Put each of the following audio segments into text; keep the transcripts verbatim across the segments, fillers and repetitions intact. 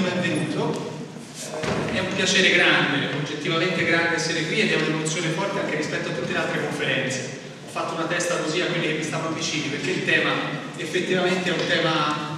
benvenuto. Eh, è un piacere grande, oggettivamente grande essere qui ed è un'emozione forte anche rispetto a tutte le altre conferenze. Ho fatto una testa così a quelli che mi stavano vicini, perché il tema effettivamente è un tema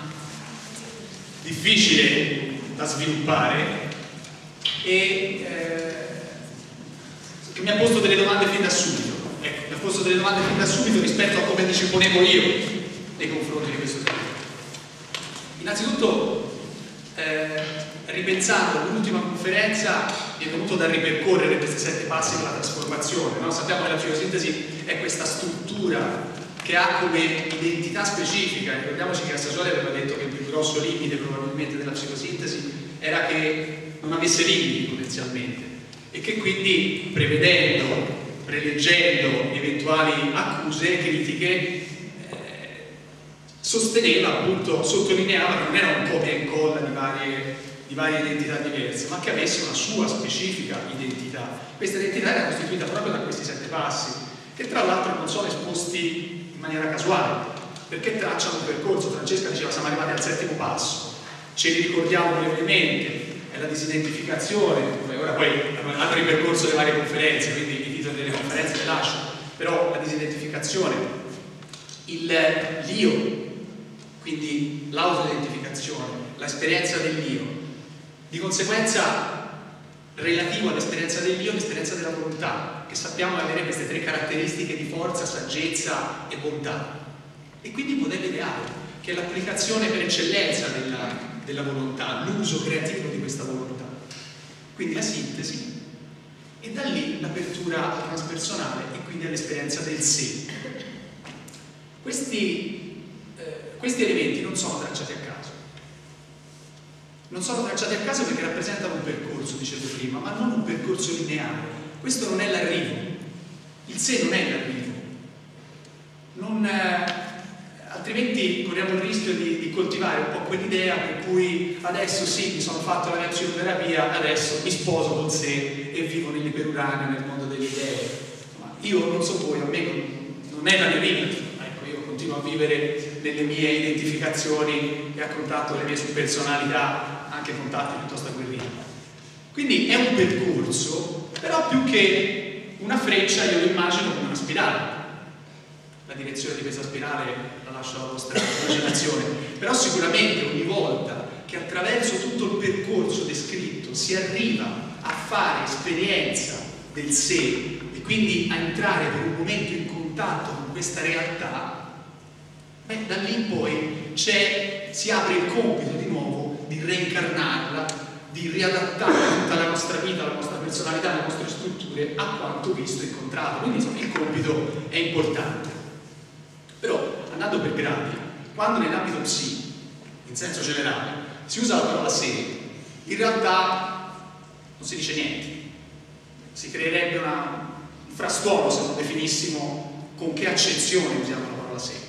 difficile da sviluppare e eh, che mi ha posto delle domande fin da subito. Ecco, mi ha posto delle domande fin da subito rispetto a come mi ci ponevo io nei confronti di questo tema. Innanzitutto, eh, ripensando all'ultima conferenza, mi è venuto da ripercorrere questi sette passi per la trasformazione, no? Sappiamo che la psicosintesi è questa struttura che ha come identità specifica. Ricordiamoci che Cassagioli aveva detto che il più grosso limite probabilmente della psicosintesi era che non avesse limiti potenzialmente e che quindi, prevedendo, preleggendo eventuali accuse, critiche, eh, sosteneva, appunto, sottolineava che non era un copia e incolla di varie, di varie identità diverse, ma che avesse una sua specifica identità. Questa identità era costituita proprio da questi sette passi, che tra l'altro non sono esposti in maniera casuale, perché tracciano un percorso. Francesca diceva siamo arrivati al settimo passo, ce li ricordiamo brevemente, è la disidentificazione, ora poi hanno ripercorso le varie conferenze, quindi i titoli delle conferenze le lascio, però la disidentificazione, l'io, quindi l'autoidentificazione, l'esperienza dell'io, di conseguenza relativo all'esperienza dell'io, l'esperienza della volontà, che sappiamo avere queste tre caratteristiche di forza, saggezza e bontà, e quindi modello ideale, che è l'applicazione per eccellenza della, della volontà, l'uso creativo di questa volontà, quindi la sintesi, e da lì l'apertura al transpersonale e quindi all'esperienza del sé. Questi, eh, questi elementi non sono tracciati a caso. Non sono tracciati a caso perché rappresentano un percorso, dicevo prima, ma non un percorso lineare. Questo non è l'arrivo. Il sé non è l'arrivo. Non, eh, altrimenti corriamo il rischio di, di coltivare un po' quell'idea per cui adesso sì, mi sono fatto la mia psicoterapia, adesso mi sposo col sé e vivo nell'iperuranio, nel mondo delle idee. Ma io non so voi, a me non, non è la mia vita. Ecco, io continuo a vivere nelle mie identificazioni e a contatto le mie subpersonalità, anche contatti piuttosto agguerriti. Quindi è un percorso, però più che una freccia io lo immagino come una spirale. La direzione di questa spirale la lascio alla vostra immaginazione, però sicuramente ogni volta che attraverso tutto il percorso descritto si arriva a fare esperienza del sé e quindi a entrare per un momento in contatto con questa realtà, beh, da lì in poi si apre il compito di nuovo di reincarnarla, di riadattare tutta la nostra vita, la nostra personalità, le nostre strutture a quanto visto e incontrato. Quindi insomma, il compito è importante. Però, andando per gradi, quando nell'ambito psi, in senso generale, si usa la parola sé, in realtà non si dice niente. Si creerebbe una, un frastuono se non definissimo con che accezione usiamo la parola sé.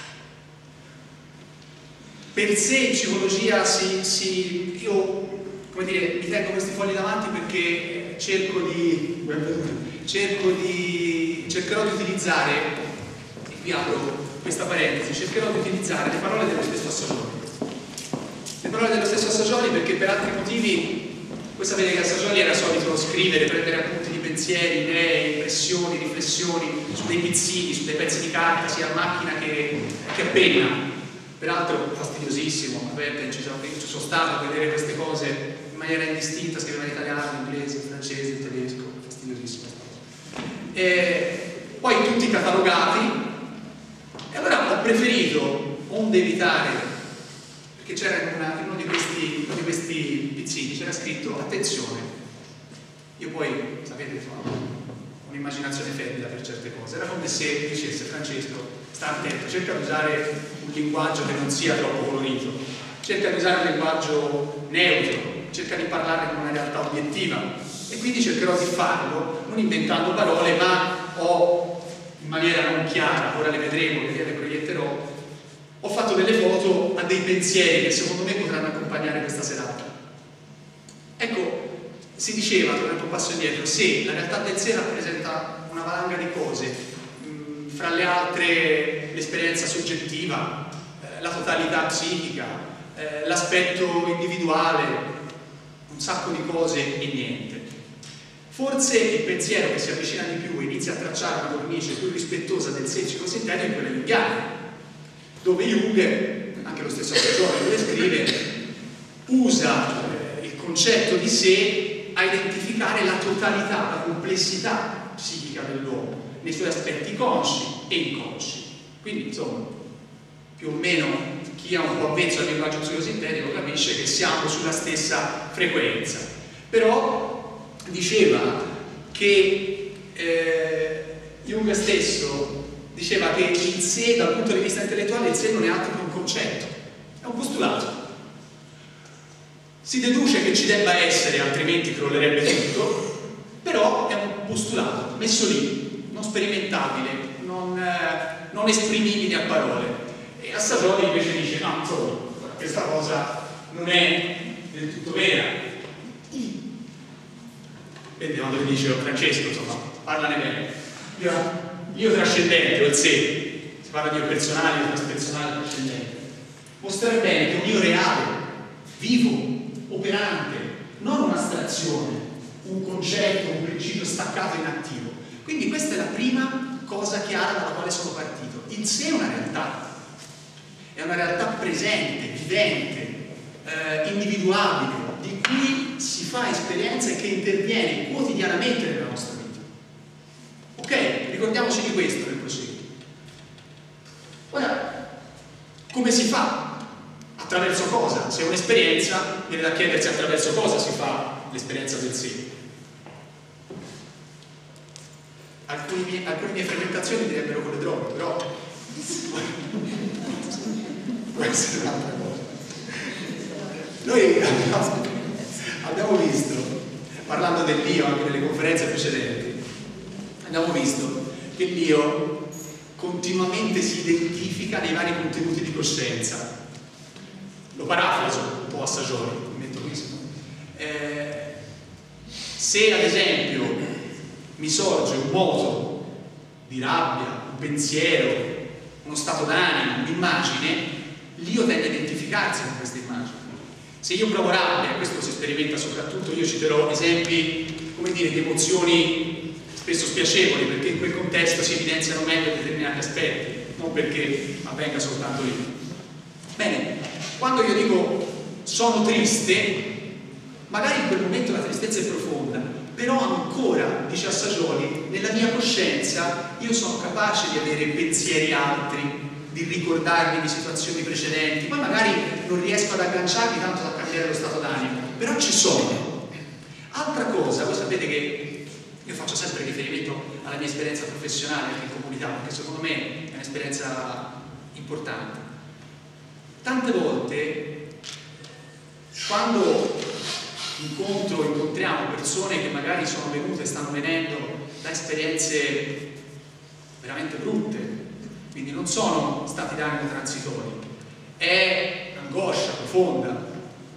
Per sé in psicologia si, si, io, come dire, mi tengo questi fogli davanti perché cerco di, cerco di, cercherò di utilizzare, e qui apro questa parentesi, cercherò di utilizzare le parole dello stesso Assagioli. Le parole dello stesso Assagioli perché per altri motivi, voi sapete che Assagioli era solito scrivere, prendere appunti di pensieri, idee, impressioni, riflessioni su dei pizzini, su dei pezzi di carta, sia a macchina che, che a penna. Peraltro fastidiosissimo, ci sono stato a vedere queste cose in maniera indistinta, scriveva in italiano, in inglese, in francese, in tedesco, fastidiosissimo. E poi tutti catalogati. E allora ho preferito, onde evitare, perché c'era in, una, in uno, di questi, uno di questi pizzini, c'era scritto attenzione. Io poi, sapete, ho un'immaginazione fervida per certe cose. Era come se dicesse Francesco, sta attento, cerca di usare un linguaggio che non sia troppo colorito, cerca di usare un linguaggio neutro, cerca di parlare con una realtà obiettiva. E quindi cercherò di farlo, non inventando parole, ma ho, in maniera non chiara, ora le vedremo, le proietterò, ho fatto delle foto a dei pensieri che secondo me potranno accompagnare questa serata. Ecco, si diceva, tornando un passo indietro, se la realtà del sé rappresenta una valanga di cose, mh, fra le altre l'esperienza soggettiva, eh, la totalità psichica, eh, l'aspetto individuale, un sacco di cose e niente. Forse il pensiero che si avvicina di più e inizia a tracciare una cornice più rispettosa del sé psicosintetico è quella junghiana, dove Jung, anche lo stesso autore lo descrive, usa eh, il concetto di sé a identificare la totalità, la complessità psichica dell'uomo, nei suoi aspetti consci e inconsci. Quindi, insomma, più o meno chi ha un po' avvezzo al linguaggio psicosintetico capisce che siamo sulla stessa frequenza. Però diceva che eh, Jung stesso diceva che il sé, dal punto di vista intellettuale, il sé non è altro che un concetto, è un postulato. Si deduce che ci debba essere, altrimenti crollerebbe tutto, però è un postulato messo lì, non sperimentabile, non, eh, non esprimibile a parole. E Assaggioli invece dice: no, insomma, questa cosa non è del tutto vera. Vedi quando gli dice: oh, Francesco, insomma, parlane bene. Io, io trascendente, o il sé, si parla di io personale, io traspersonale, trascendente. Mostrare bene che un io reale, vivo, operante, non un'astrazione, un concetto, un principio staccato inattivo. Quindi questa è la prima cosa chiara dalla quale sono partito. Il sé è una realtà, è una realtà presente, vivente, eh, individuabile, di cui si fa esperienza e che interviene quotidianamente nella nostra vita. Ok? Ricordiamoci di questo nel proseguo. Ora, come si fa? Attraverso cosa? Se è un'esperienza, viene da chiedersi attraverso cosa si fa l'esperienza del sé. Alcune mie, alcune mie frequentazioni direbbero con le droghe, però questa è un'altra cosa. Noi abbiamo, abbiamo visto, parlando dell'io anche nelle conferenze precedenti, abbiamo visto che l'io continuamente si identifica nei vari contenuti di coscienza. Lo parafraso un po' a Saggioli, mi metto qui. Eh, se ad esempio mi sorge un moto di rabbia, un pensiero, uno stato d'animo, un'immagine, l'io tende a identificarsi con questa immagine. Se io provo rabbia, e questo si sperimenta soprattutto, io citerò esempi, come dire, di emozioni spesso spiacevoli, perché in quel contesto si evidenziano meglio determinati aspetti, non perché avvenga soltanto lì. Bene, quando io dico sono triste, magari in quel momento la tristezza è profonda, però ancora, dice Assaggioli, nella mia coscienza io sono capace di avere pensieri altri, di ricordarmi di situazioni precedenti, poi magari non riesco ad agganciarmi tanto da cambiare lo stato d'animo, però ci sono. Altra cosa, voi sapete che io faccio sempre riferimento alla mia esperienza professionale anche in comunità, perché secondo me è un'esperienza importante. Tante volte, quando incontro, incontriamo persone che magari sono venute e stanno venendo da esperienze veramente brutte, quindi non sono stati d'animo transitori, è angoscia profonda,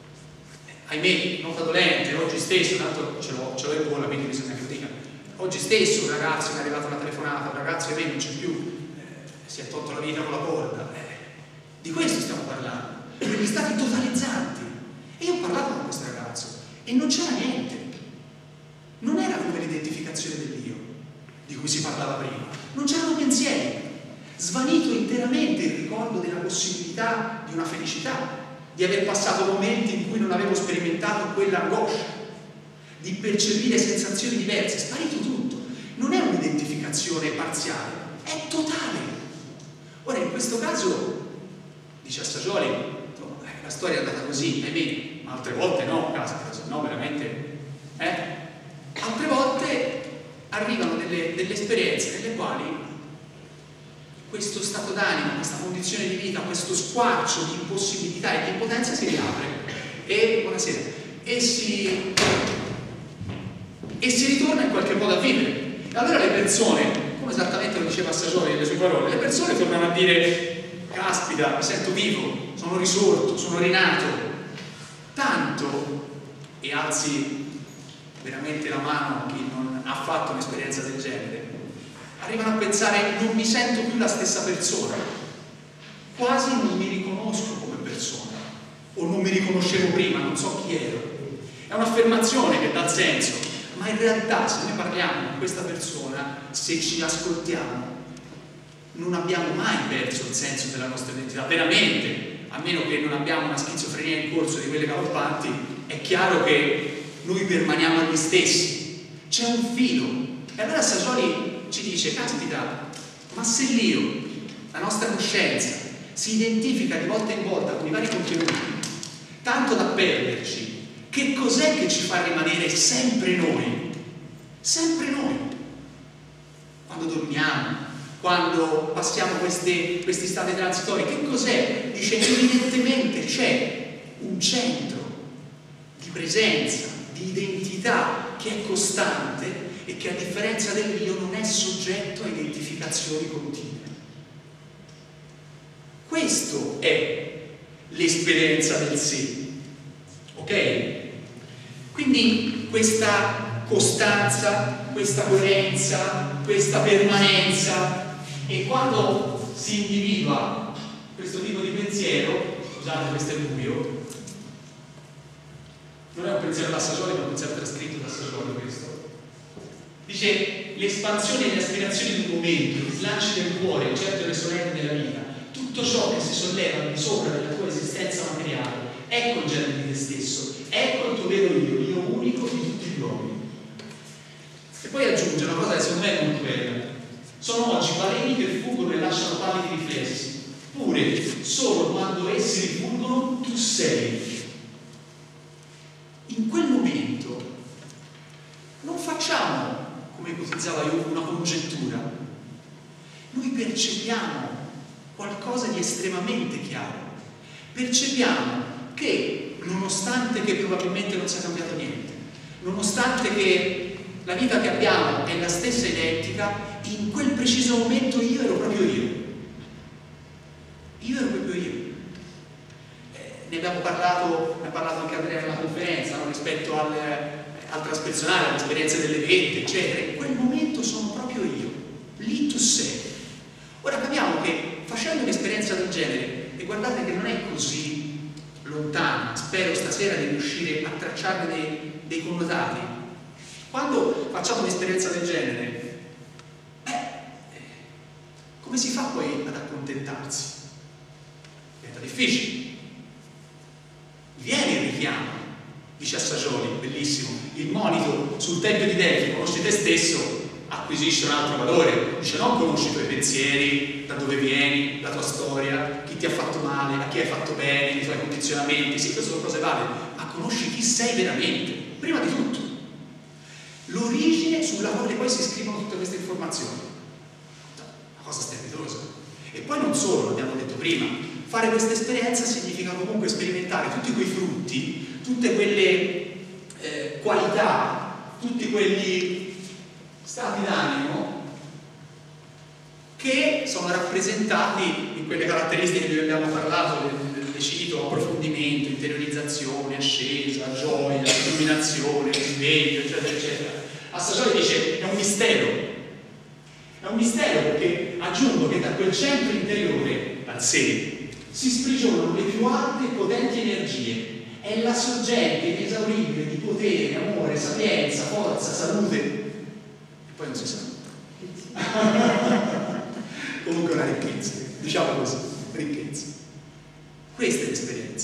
ahimè, nota dolente. Oggi stesso, tanto ce l'ho in gola, quindi bisogna che lo dica, oggi stesso un ragazzo mi è arrivata una telefonata, un ragazzo che non c'è più, eh, si è tolto la vita con la corda, eh, di questo stiamo parlando, degli stati totalizzanti. E io ho parlato con questo ragazzo e non c'era niente, non era come l'identificazione dell'io di cui si parlava prima, non c'erano pensieri, svanito interamente il ricordo della possibilità di una felicità, di aver passato momenti in cui non avevo sperimentato quell'angoscia, di percepire sensazioni diverse, sparito tutto. Non è un'identificazione parziale, è totale. Ora, in questo caso, dice Assaggioli, la storia è andata così, ahimè, ma altre volte no, caspita, se no veramente, eh? Altre volte arrivano delle, delle esperienze nelle quali questo stato d'animo, questa condizione di vita, questo squarcio di impossibilità e di impotenza si riapre e, buonasera, e si, e si ritorna in qualche modo a vivere. E allora le persone, come esattamente lo diceva Assaggioli nelle sue parole, le persone tornano a dire: caspita, mi sento vivo, sono risorto, sono rinato, tanto, e alzi veramente la mano a chi non ha fatto un'esperienza del genere, arrivano a pensare: non mi sento più la stessa persona, quasi non mi riconosco come persona, o non mi riconoscevo prima, non so chi ero. È un'affermazione che dà senso, ma in realtà se noi parliamo con questa persona, se ci ascoltiamo, non abbiamo mai perso il senso della nostra identità, veramente, a meno che non abbiamo una schizofrenia in corso di quelle galoppanti, è chiaro che noi permaniamo agli stessi, c'è un filo. E allora Sajoli ci dice, caspita, ma se l'io, la nostra coscienza, si identifica di volta in volta con i vari contenuti, tanto da perderci, che cos'è che ci fa rimanere sempre noi? Sempre noi. Quando dormiamo, quando passiamo questi, questi stati transitori, che cos'è? Dice, evidentemente c'è un centro di presenza, di identità che è costante e che a differenza dell'io non è soggetto a identificazioni continue. Questo è l'esperienza del sé, ok? Quindi questa costanza, questa coerenza, questa permanenza, e quando si individua questo tipo di pensiero, scusate, questo è buio, non è un pensiero da Sajoli, ma un pensiero trascritto da Sajoli questo, dice l'espansione e le aspirazioni di un momento, gli slanci del cuore, certo le solenne della vita, tutto ciò che si solleva al di sopra della tua esistenza materiale, ecco il genere di te stesso, ecco il tuo vero io, l'io unico di tutti gli uomini. E poi aggiunge una cosa che secondo me è molto bella: sono oggi baleni che fuggono e lasciano pallidi riflessi, pure solo quando essi rifuggono tu sei. In quel momento non facciamo, come ipotizzava io, una congettura, noi percepiamo qualcosa di estremamente chiaro, percepiamo che nonostante che probabilmente non sia cambiato niente, nonostante che la vita che abbiamo è la stessa identica, in quel preciso momento io ero proprio io. Io ero proprio io. Eh, ne abbiamo parlato, ne ha parlato anche Andrea nella conferenza, no? Rispetto al, al traspersonale, all'esperienza delle vette, eccetera. In quel momento sono proprio io. Lì tu sei. Ora capiamo che facendo un'esperienza del genere, e guardate che non è così lontana, spero stasera di riuscire a tracciarne dei, dei connotati. Quando facciamo un'esperienza del genere, beh, come si fa poi ad accontentarsi? Diventa difficile. Viene il richiamo, dice a Sajoli, bellissimo, il monito sul tempio di Delfi, conosci te stesso, acquisisce un altro valore. Dice, non conosci i tuoi pensieri, da dove vieni, la tua storia, chi ti ha fatto male, a chi hai fatto bene, i tuoi condizionamenti, sì, queste sono cose valide, ma conosci chi sei veramente, prima di tutto. L'origine sulla quale poi si scrivono tutte queste informazioni. Una cosa strepitosa. E poi non solo, l'abbiamo detto prima, fare questa esperienza significa comunque sperimentare tutti quei frutti, tutte quelle eh, qualità, tutti quegli stati d'animo che sono rappresentati in quelle caratteristiche di cui abbiamo parlato, le cito: approfondimento, interiorizzazione, ascesa, gioia, illuminazione, risveglio, eccetera, eccetera. A Sajoli dice, è un mistero. È un mistero perché aggiungo che da quel centro interiore, dal sé, si sprigionano le più alte e potenti energie. È la sorgente inesauribile di potere, amore, sapienza, forza, salute. E poi non si sa. Comunque una ricchezza, diciamo così, ricchezza. Questa è l'esperienza.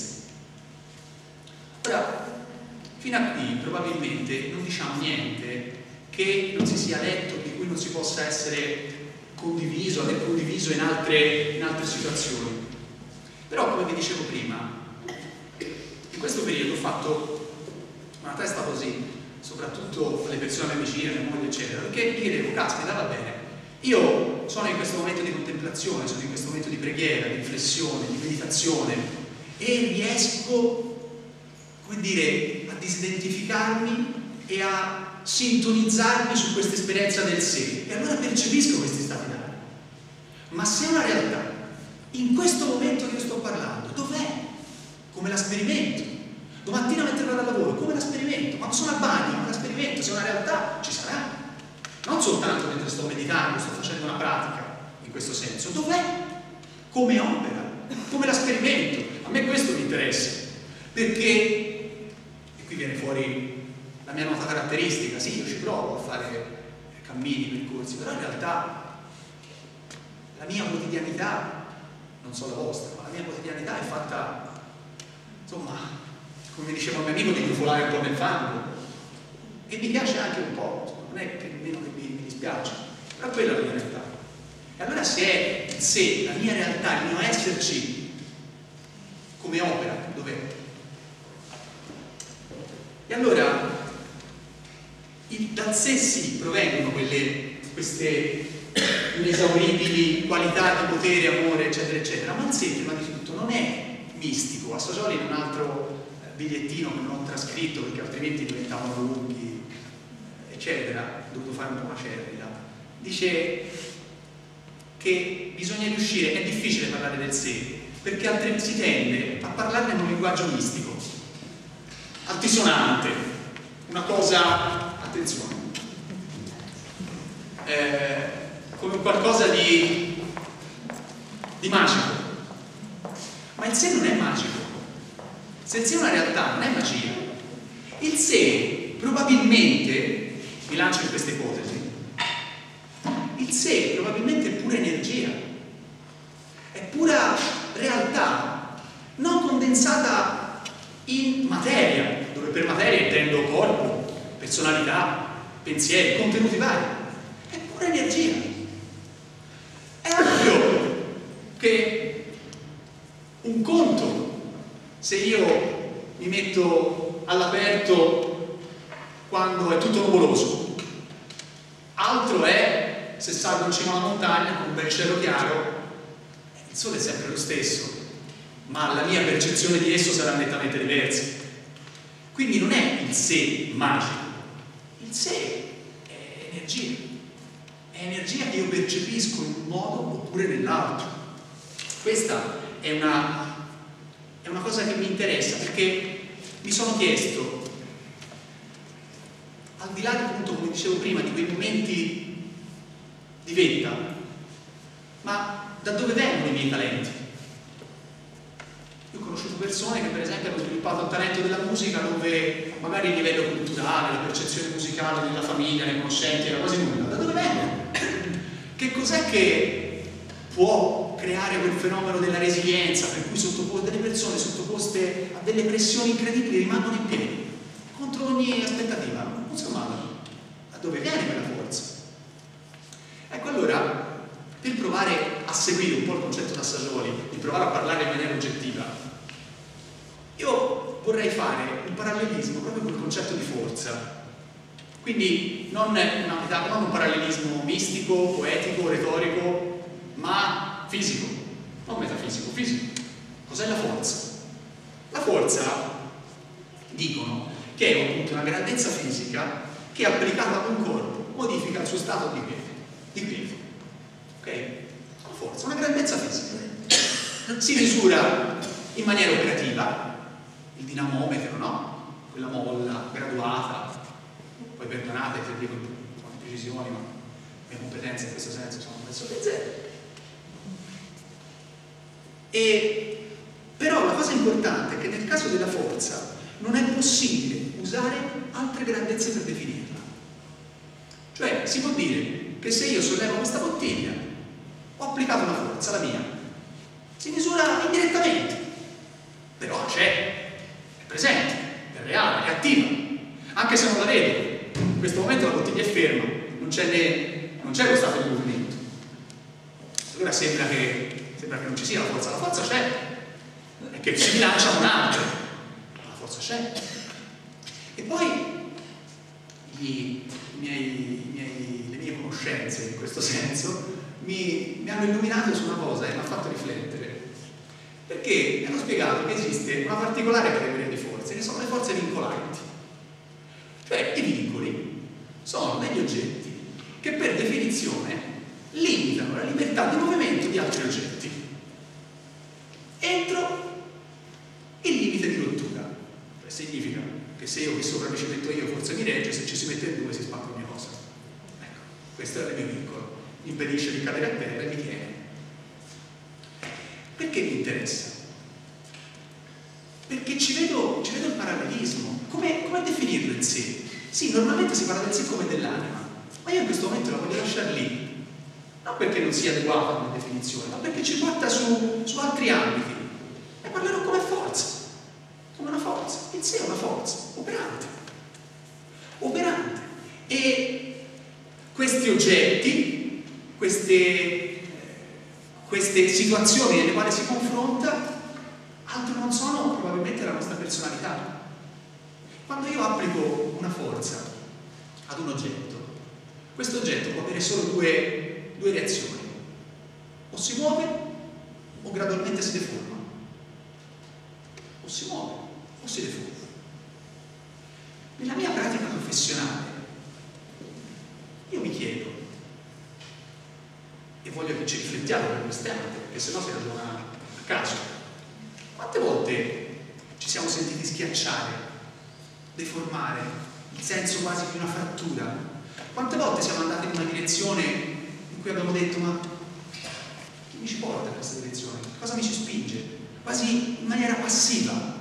Ora, fino a qui probabilmente non diciamo niente che non si sia detto, di cui non si possa essere condiviso, aver condiviso in altre, in altre situazioni. Però, come vi dicevo prima, in questo periodo ho fatto una testa così, soprattutto alle persone a me vicine, mia moglie, eccetera, perché mi chiedevo, caspita, va bene, io sono in questo momento di contemplazione, sono in questo momento di preghiera, di riflessione, di meditazione, e riesco, come dire, a disidentificarmi e a sintonizzarmi su questa esperienza del sé, e allora percepisco questi stati d'animo. Ma se è una realtà, in questo momento che io sto parlando, dov'è? Come la sperimento? Domattina mentre vado al lavoro, come la sperimento? Quando sono a bagno, come la sperimento? Se è una realtà, ci sarà. Non soltanto mentre sto meditando, sto facendo una pratica, in questo senso. Dov'è? Come opera? Come la sperimento? A me questo mi interessa. Perché, e qui viene fuori la mia nota caratteristica, sì, io ci provo a fare cammini, percorsi, però in realtà la mia quotidianità, non so la vostra, ma la mia quotidianità è fatta, insomma, come diceva un mio amico, di grufolare un po' nel fango, e mi piace anche un po', non è che nemmeno che mi, mi dispiace, però quella è la mia realtà. E allora se è il sé, la mia realtà, il mio esserci come opera, dov'è? E allora il, dal sé sì provengono quelle, queste inesauribili qualità di potere, amore, eccetera, eccetera, ma il sé prima di tutto non è mistico. A Sajoli in un altro bigliettino che non ho trascritto perché altrimenti diventavano lunghi, eccetera, ho dovuto fare un po' macerrita, dice che bisogna riuscire, è difficile parlare del sé, perché altrimenti si tende a parlarne in un linguaggio mistico, altisonante, una cosa, attenzione, eh, come qualcosa di, di magico. Ma il sé non è magico. Se il sé è una realtà, non è magia. Il sé probabilmente, vi lancio in questa ipotesi, il sé probabilmente è pura energia, è pura realtà, non condensata in materia, dove per materia intendo corpo, personalità, pensieri, contenuti vari, è pura energia. È ovvio che un conto, se io mi metto all'aperto quando è tutto nuvoloso, altro è se salgo in cima alla montagna con un bel cielo chiaro, il sole è sempre lo stesso, ma la mia percezione di esso sarà nettamente diversa. Quindi non è il sé magico, il sé è energia, è energia che io percepisco in un modo oppure nell'altro. Questa è una, è una cosa che mi interessa, perché mi sono chiesto, al di là di, appunto, come dicevo prima, di quei momenti di vetta, ma da dove vengono i miei talenti? Io ho conosciuto persone che per esempio hanno sviluppato il talento della musica dove magari il livello culturale, la percezione musicale della famiglia, nei conoscenti era quasi nulla. Da dove vengono? Che cos'è che può creare quel fenomeno della resilienza per cui sottoposte, delle persone sottoposte a delle pressioni incredibili rimangono in piedi contro ogni aspettativa? Non si ammalano. Da dove viene quella forza? Ecco, allora, per provare a seguire un po' il concetto da Sajoli, di provare a parlare in maniera oggettiva, io vorrei fare un parallelismo proprio col concetto di forza. Quindi non, una metà, non un parallelismo mistico, poetico, retorico, ma fisico, non metafisico, fisico. Cos'è la forza? La forza, dicono, che è appunto una grandezza fisica che applicata ad un corpo modifica il suo stato di piede. Di piede. Ok? La forza, una grandezza fisica. Si misura in maniera operativa, il dinamometro, no? Quella molla graduata, poi perdonate se dico con precisioni, ma le mie competenze in questo senso sono pressoché zero. E però la cosa importante è che nel caso della forza non è possibile usare altre grandezze per definirla. Cioè si può dire che se io sollevo questa bottiglia ho applicato una forza, la mia, si misura indirettamente, però c'è, è presente, è reale, è attiva, anche se non la vedo. In questo momento la bottiglia è ferma, non c'è né, non c'è lo stato di movimento. Allora sembra che, sembra che non ci sia la forza, la forza c'è, è che si bilancia un altro, la forza c'è. E poi i, i miei, i miei, le mie conoscenze in questo senso mi, mi hanno illuminato su una cosa e mi ha fatto riflettere, perché mi hanno spiegato che esiste una particolare categoria di forze, che sono le forze vincolanti. Cioè i vincoli sono degli oggetti che per definizione limitano la libertà di movimento di altri oggetti entro il limite di rottura. Cioè significa che se io qui sopra mi ci metto io forse mi regge, se ci si mette in due si spacca ogni cosa. Ecco, questo è il mio vincolo, mi impedisce di cadere a terra e mi tiene. Perché mi interessa? perché ci vedo, ci vedo il parallelismo. Come, come definirlo il sé? Sì, normalmente si parla del sé come dell'anima, ma io in questo momento la voglio lasciare lì, non perché non sia adeguata come definizione, ma perché ci porta su, su altri ambiti. E parlerò come forza, come una forza. Il sé è una forza, operante. Operante. E questi oggetti, queste, queste situazioni nelle quali si confronta, altro non sono probabilmente la nostra personalità. Quando io applico una forza ad un oggetto, questo oggetto può avere solo due, due reazioni: o si muove o gradualmente si deforma, o si muove o si deforma. Nella mia pratica professionale io mi chiedo, e voglio che ci riflettiamo per quest'anno, perché sennò si ragiona a caso, quante volte ci siamo sentiti schiacciare, deformare, il senso quasi di una frattura? Quante volte siamo andati in una direzione in cui abbiamo detto: ma chi mi ci porta in questa direzione? Cosa mi ci spinge? Quasi in maniera passiva.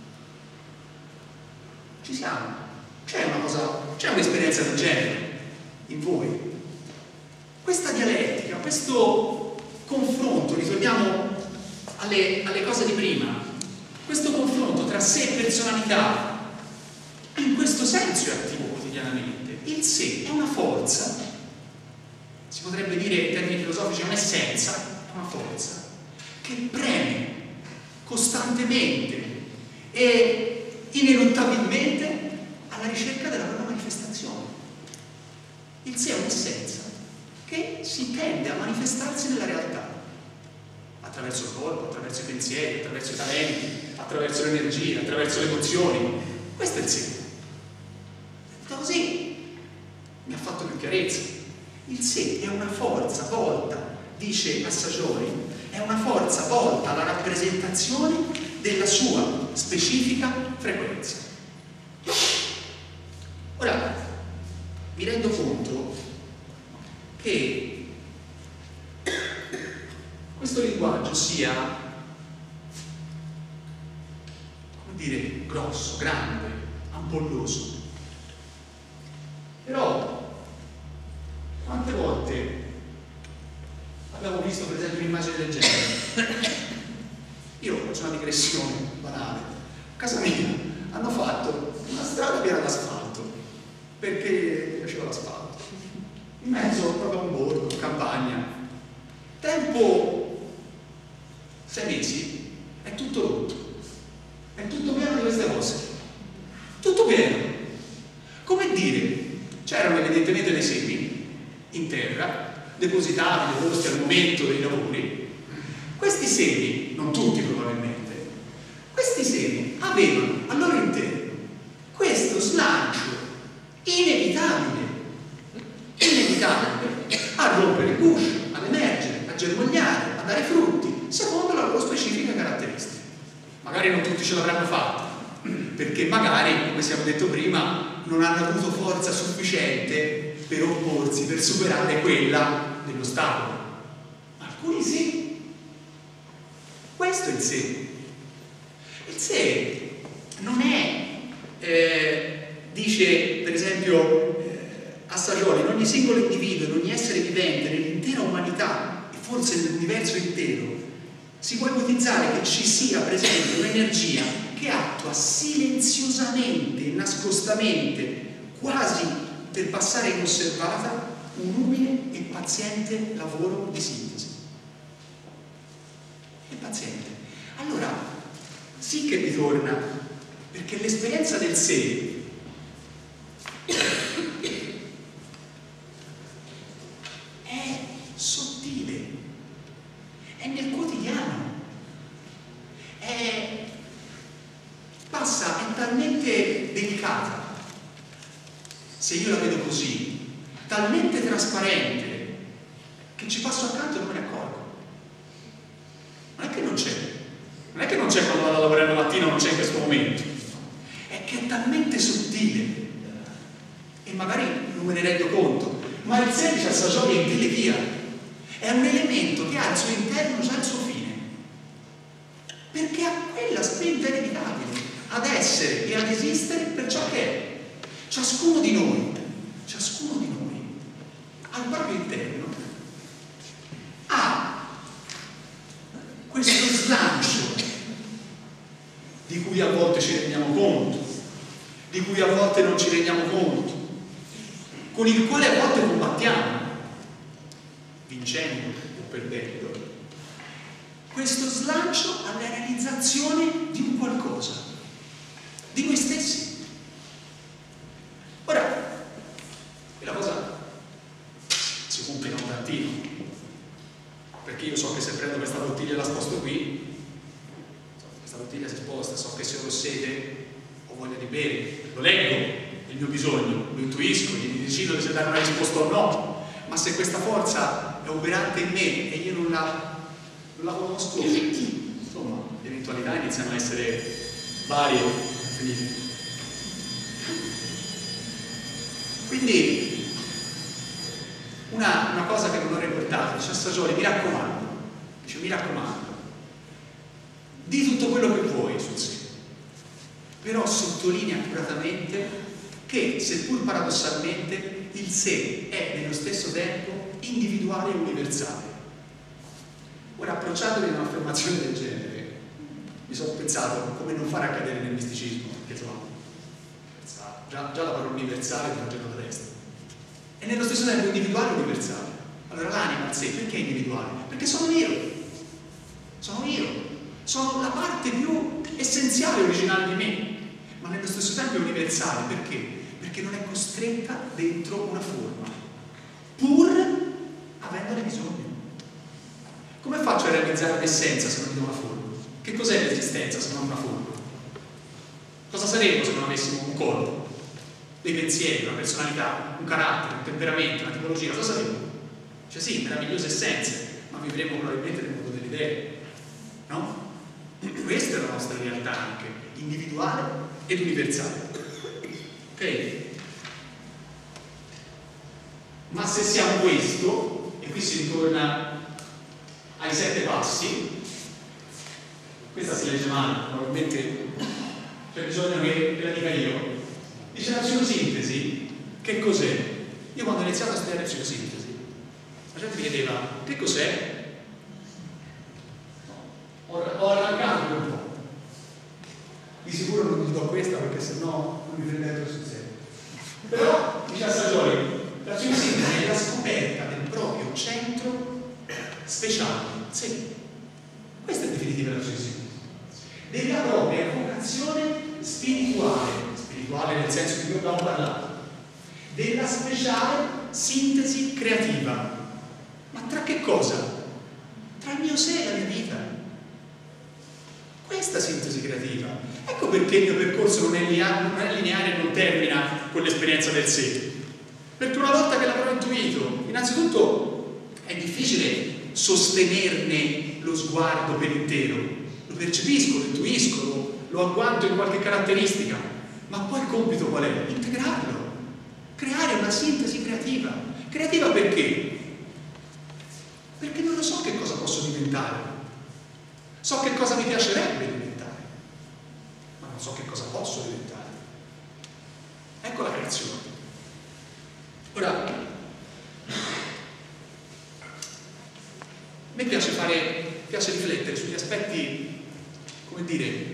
Ci siamo. C'è una cosa, c'è un'esperienza del genere in voi? Questa dialettica, questo confronto, ritorniamo alle, alle cose di prima, questo confronto tra sé e personalità, in questo senso è attivo quotidianamente. Il sé è una forza, si potrebbe dire in termini filosofici, è un'essenza, è una forza che preme costantemente e ineluttabilmente alla ricerca della propria manifestazione. Il sé è un'essenza che si tende a manifestarsi nella realtà, attraverso il corpo, attraverso i pensieri, attraverso i talenti, attraverso l'energia, attraverso le emozioni. Questo è il sé. Così mi ha fatto più chiarezza. Il sé è una forza volta, dice Assagioli, è una forza volta alla rappresentazione della sua specifica frequenza. Ora, mi rendo conto che questo linguaggio sia, come dire, grosso, grande, ampolloso. Però, quante volte abbiamo visto per esempio un'immagine del genere? Io faccio una digressione banale. A casa mia hanno fatto una strada piena d'asfalto, perché mi piaceva l'asfalto. In mezzo proprio a un borgo, campagna. Tempo sei mesi, è tutto rotto. È tutto pieno di queste cose. Tutto pieno. Come dire, c'erano evidentemente dei semi in terra, depositabili, posti al momento dei lavori. Questi semi, non tutti probabilmente, questi semi avevano al loro interno questo slancio inevitabile, inevitabile a rompere il guscio, ad emergere, a germogliare, a dare frutti, secondo la loro specifica caratteristica. Magari non tutti ce l'avranno fatta, perché magari, come si è detto prima, non hanno avuto forza sufficiente per opporsi, per superare quella dell'ostacolo. Alcuni sì. Questo è il sé. Il sé non è, eh, dice per esempio eh, Assagioli, in ogni singolo individuo, in ogni essere vivente, nell'intera umanità e forse nell'universo intero, si può ipotizzare che ci sia presente un'energia che attua silenziosamente, nascostamente, quasi per passare inosservata, un umile e paziente lavoro di sintesi. E paziente. Allora, sì che mi torna, perché l'esperienza del sé è sottile, è nel quotidiano, è passa, è talmente delicata, se io la vedo così, talmente trasparente, che ci passo accanto e non me ne accorgo. Non è che non c'è, non è che non c'è quando vado a lavorare la mattina o non c'è in questo momento, è che è talmente sottile e magari non me ne rendo conto, ma il semplice Assagioli è in televia, è un elemento che ha al suo interno già il suo fine. perché ha quella spinta inevitabile ad essere e ad esistere per ciò che è. Ciascuno di noi, ciascuno di noi, al proprio interno, ha questo slancio di cui a volte ci rendiamo conto, di cui a volte non ci rendiamo conto, con il quale a volte combattiamo, vincendo o perdendo. Questo slancio alla realizzazione di un qualcosa, di noi stessi. Ora, la cosa si complica un tantino, perché io so che se prendo questa bottiglia e la sposto qui, questa bottiglia si sposta, so che se ho sete ho voglia di bere, lo leggo il mio bisogno, lo intuisco, quindi decido se dare una risposta o no, ma se questa forza è operante in me e io non la non la conosco, insomma, le eventualità iniziano a essere varie. Quindi, una, una cosa che non ho riportato, dice Stagioli, mi raccomando, dice mi raccomando, di tutto quello che vuoi sul sé, però sottolinea accuratamente che, seppur paradossalmente, il sé è nello stesso tempo individuale e universale. Ora, approcciandomi a un'affermazione del genere, mi sono pensato come non fare a cadere nel misticismo, perché insomma, già, già la parola universale mi fa già da destra. E nello stesso tempo individuale e universale. Allora l'anima, il sé, perché è individuale? Perché sono io. Sono io. Sono la parte più essenziale, originale di me. Ma nello stesso tempo è universale. Perché? Perché non è costretta dentro una forma, pur avendone bisogno. Come faccio a realizzare l'essenza se non do una forma? Che cos'è l'esistenza se non una forma? Cosa saremmo se non avessimo un corpo, dei pensieri, una personalità, un carattere, un temperamento, una tipologia? Cosa saremmo? Cioè sì, meravigliose essenze, ma vivremo probabilmente nel mondo delle idee, no? Questa è la nostra realtà anche, individuale ed universale. Ok? Ma se siamo questo, e qui si ritorna ai sette passi, questa si legge male, probabilmente c'è bisogno che la dica io. Dice la psicosintesi, che cos'è? Io quando ho iniziato a studiare psicosintesi, la gente mi chiedeva, che cos'è? Ho, ho arrancato per un po'. Di sicuro non vi do questa perché sennò non mi prendete sul serio. Però, dice a Stagioli, la psicosintesi è la scoperta del proprio centro speciale, sì, questa è definitiva la psicosintesi, della propria vocazione spirituale, spirituale nel senso di cui abbiamo parlato, della speciale sintesi creativa. Ma tra che cosa? Tra il mio sé e la mia vita. Questa sintesi creativa. Ecco perché il mio percorso non è lineare e non termina con l'esperienza del sé. Perché una volta che l'avrò intuito, innanzitutto è difficile sostenerne lo sguardo per intero, lo percepisco, lo intuisco, lo, lo agguanto in qualche caratteristica, ma poi il compito qual è? Integrarlo, creare una sintesi creativa. Creativa perché? Perché non lo so che cosa posso diventare, so che cosa mi piacerebbe diventare, ma non so che cosa posso diventare. Ecco la creazione. Ora, a me piace fare, piace riflettere sugli aspetti, come dire,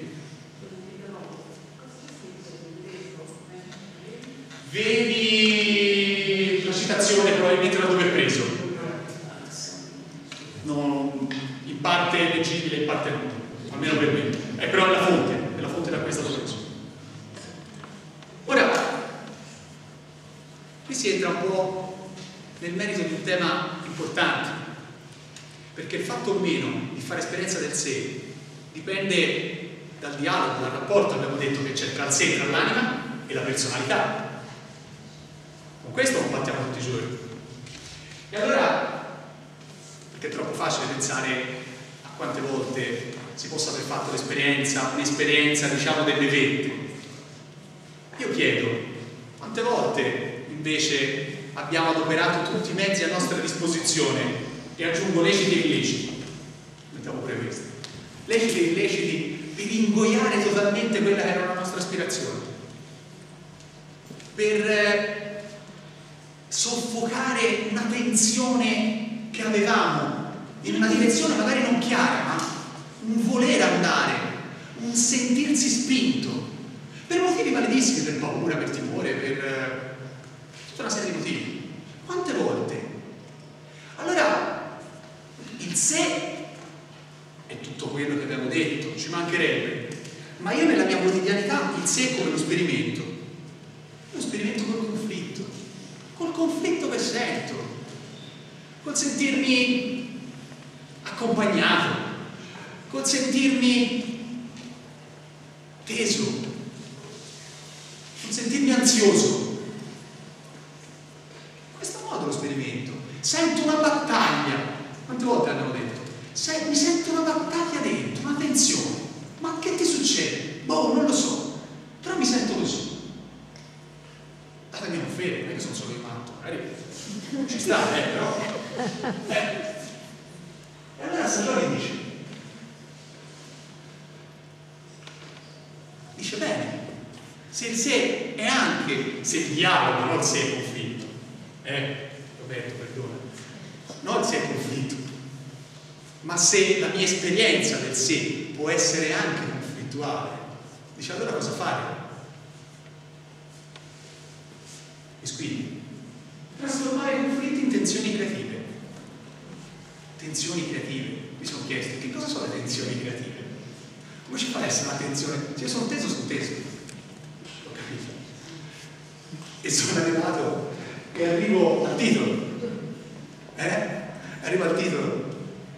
vedi la citazione probabilmente da dove è preso, non, in parte è leggibile, in parte no, almeno per me, è però è la fonte, è la fonte da cui è stato preso. Ora, qui si entra un po' nel merito di un tema importante, perché il fatto o meno di fare esperienza del sé dipende dal dialogo, dal rapporto, abbiamo detto che c'è tra il sé, tra l'anima e la personalità. Con questo combattiamo tutti i giorni. E allora, perché è troppo facile pensare a quante volte si possa aver fatto l'esperienza, un'esperienza diciamo delle vette. Io chiedo, quante volte invece abbiamo adoperato tutti i mezzi a nostra disposizione, e aggiungo leciti e illeciti, mettiamo pure questo, leciti e illeciti, per ingoiare totalmente quella che era la nostra aspirazione, per eh, soffocare una tensione che avevamo in una direzione magari non chiara, ma un voler andare, un sentirsi spinto, per motivi validissimi, per paura, per timore, per eh, tutta una serie di motivi. Quante volte? Allora, il sé è tutto quello che abbiamo detto, ci mancherebbe, ma io nella mia quotidianità il sé è come lo sperimento, lo sperimento col conflitto, col conflitto che sento, col sentirmi accompagnato, col sentirmi teso, col sentirmi ansioso. In questo modo lo sperimento. Sento una battaglia. Quante volte abbiamo detto? Se, mi sento una battaglia dentro, una tensione. Ma che ti succede? Boh, non lo so. Però mi sento così. Datemi conferma, non è che sono solo io matto, magari ci sta, eh, però. Eh. E allora Sartori dice, dice bene, se il sé è anche, se il dialogo, non il sé è conflitto, eh, Roberto, perdona, non il sé è conflitto, ma se la mia esperienza del sé può essere anche conflittuale, dice allora cosa fare? E quindi trasformare i conflitti in tensioni creative. Tensioni creative. Mi sono chiesto che cosa sono le tensioni creative? Come ci fa ad essere una tensione? Se io sono teso, sono teso. Ho capito. E sono arrivato e arrivo al titolo. Eh? Arrivo al titolo.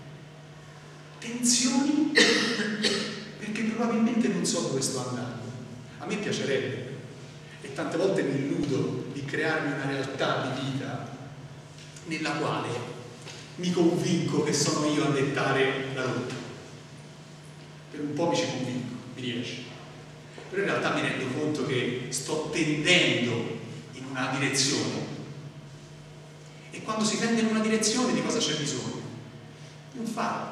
Tensioni perché probabilmente non so dove sto andando. A me piacerebbe. E tante volte mi illudo di crearmi una realtà di vita nella quale mi convinco che sono io a dettare la rotta. Per un po' mi ci convinco, mi riesce. Però in realtà mi rendo conto che sto tendendo in una direzione. E quando si tende in una direzione di cosa c'è bisogno? Di un faro.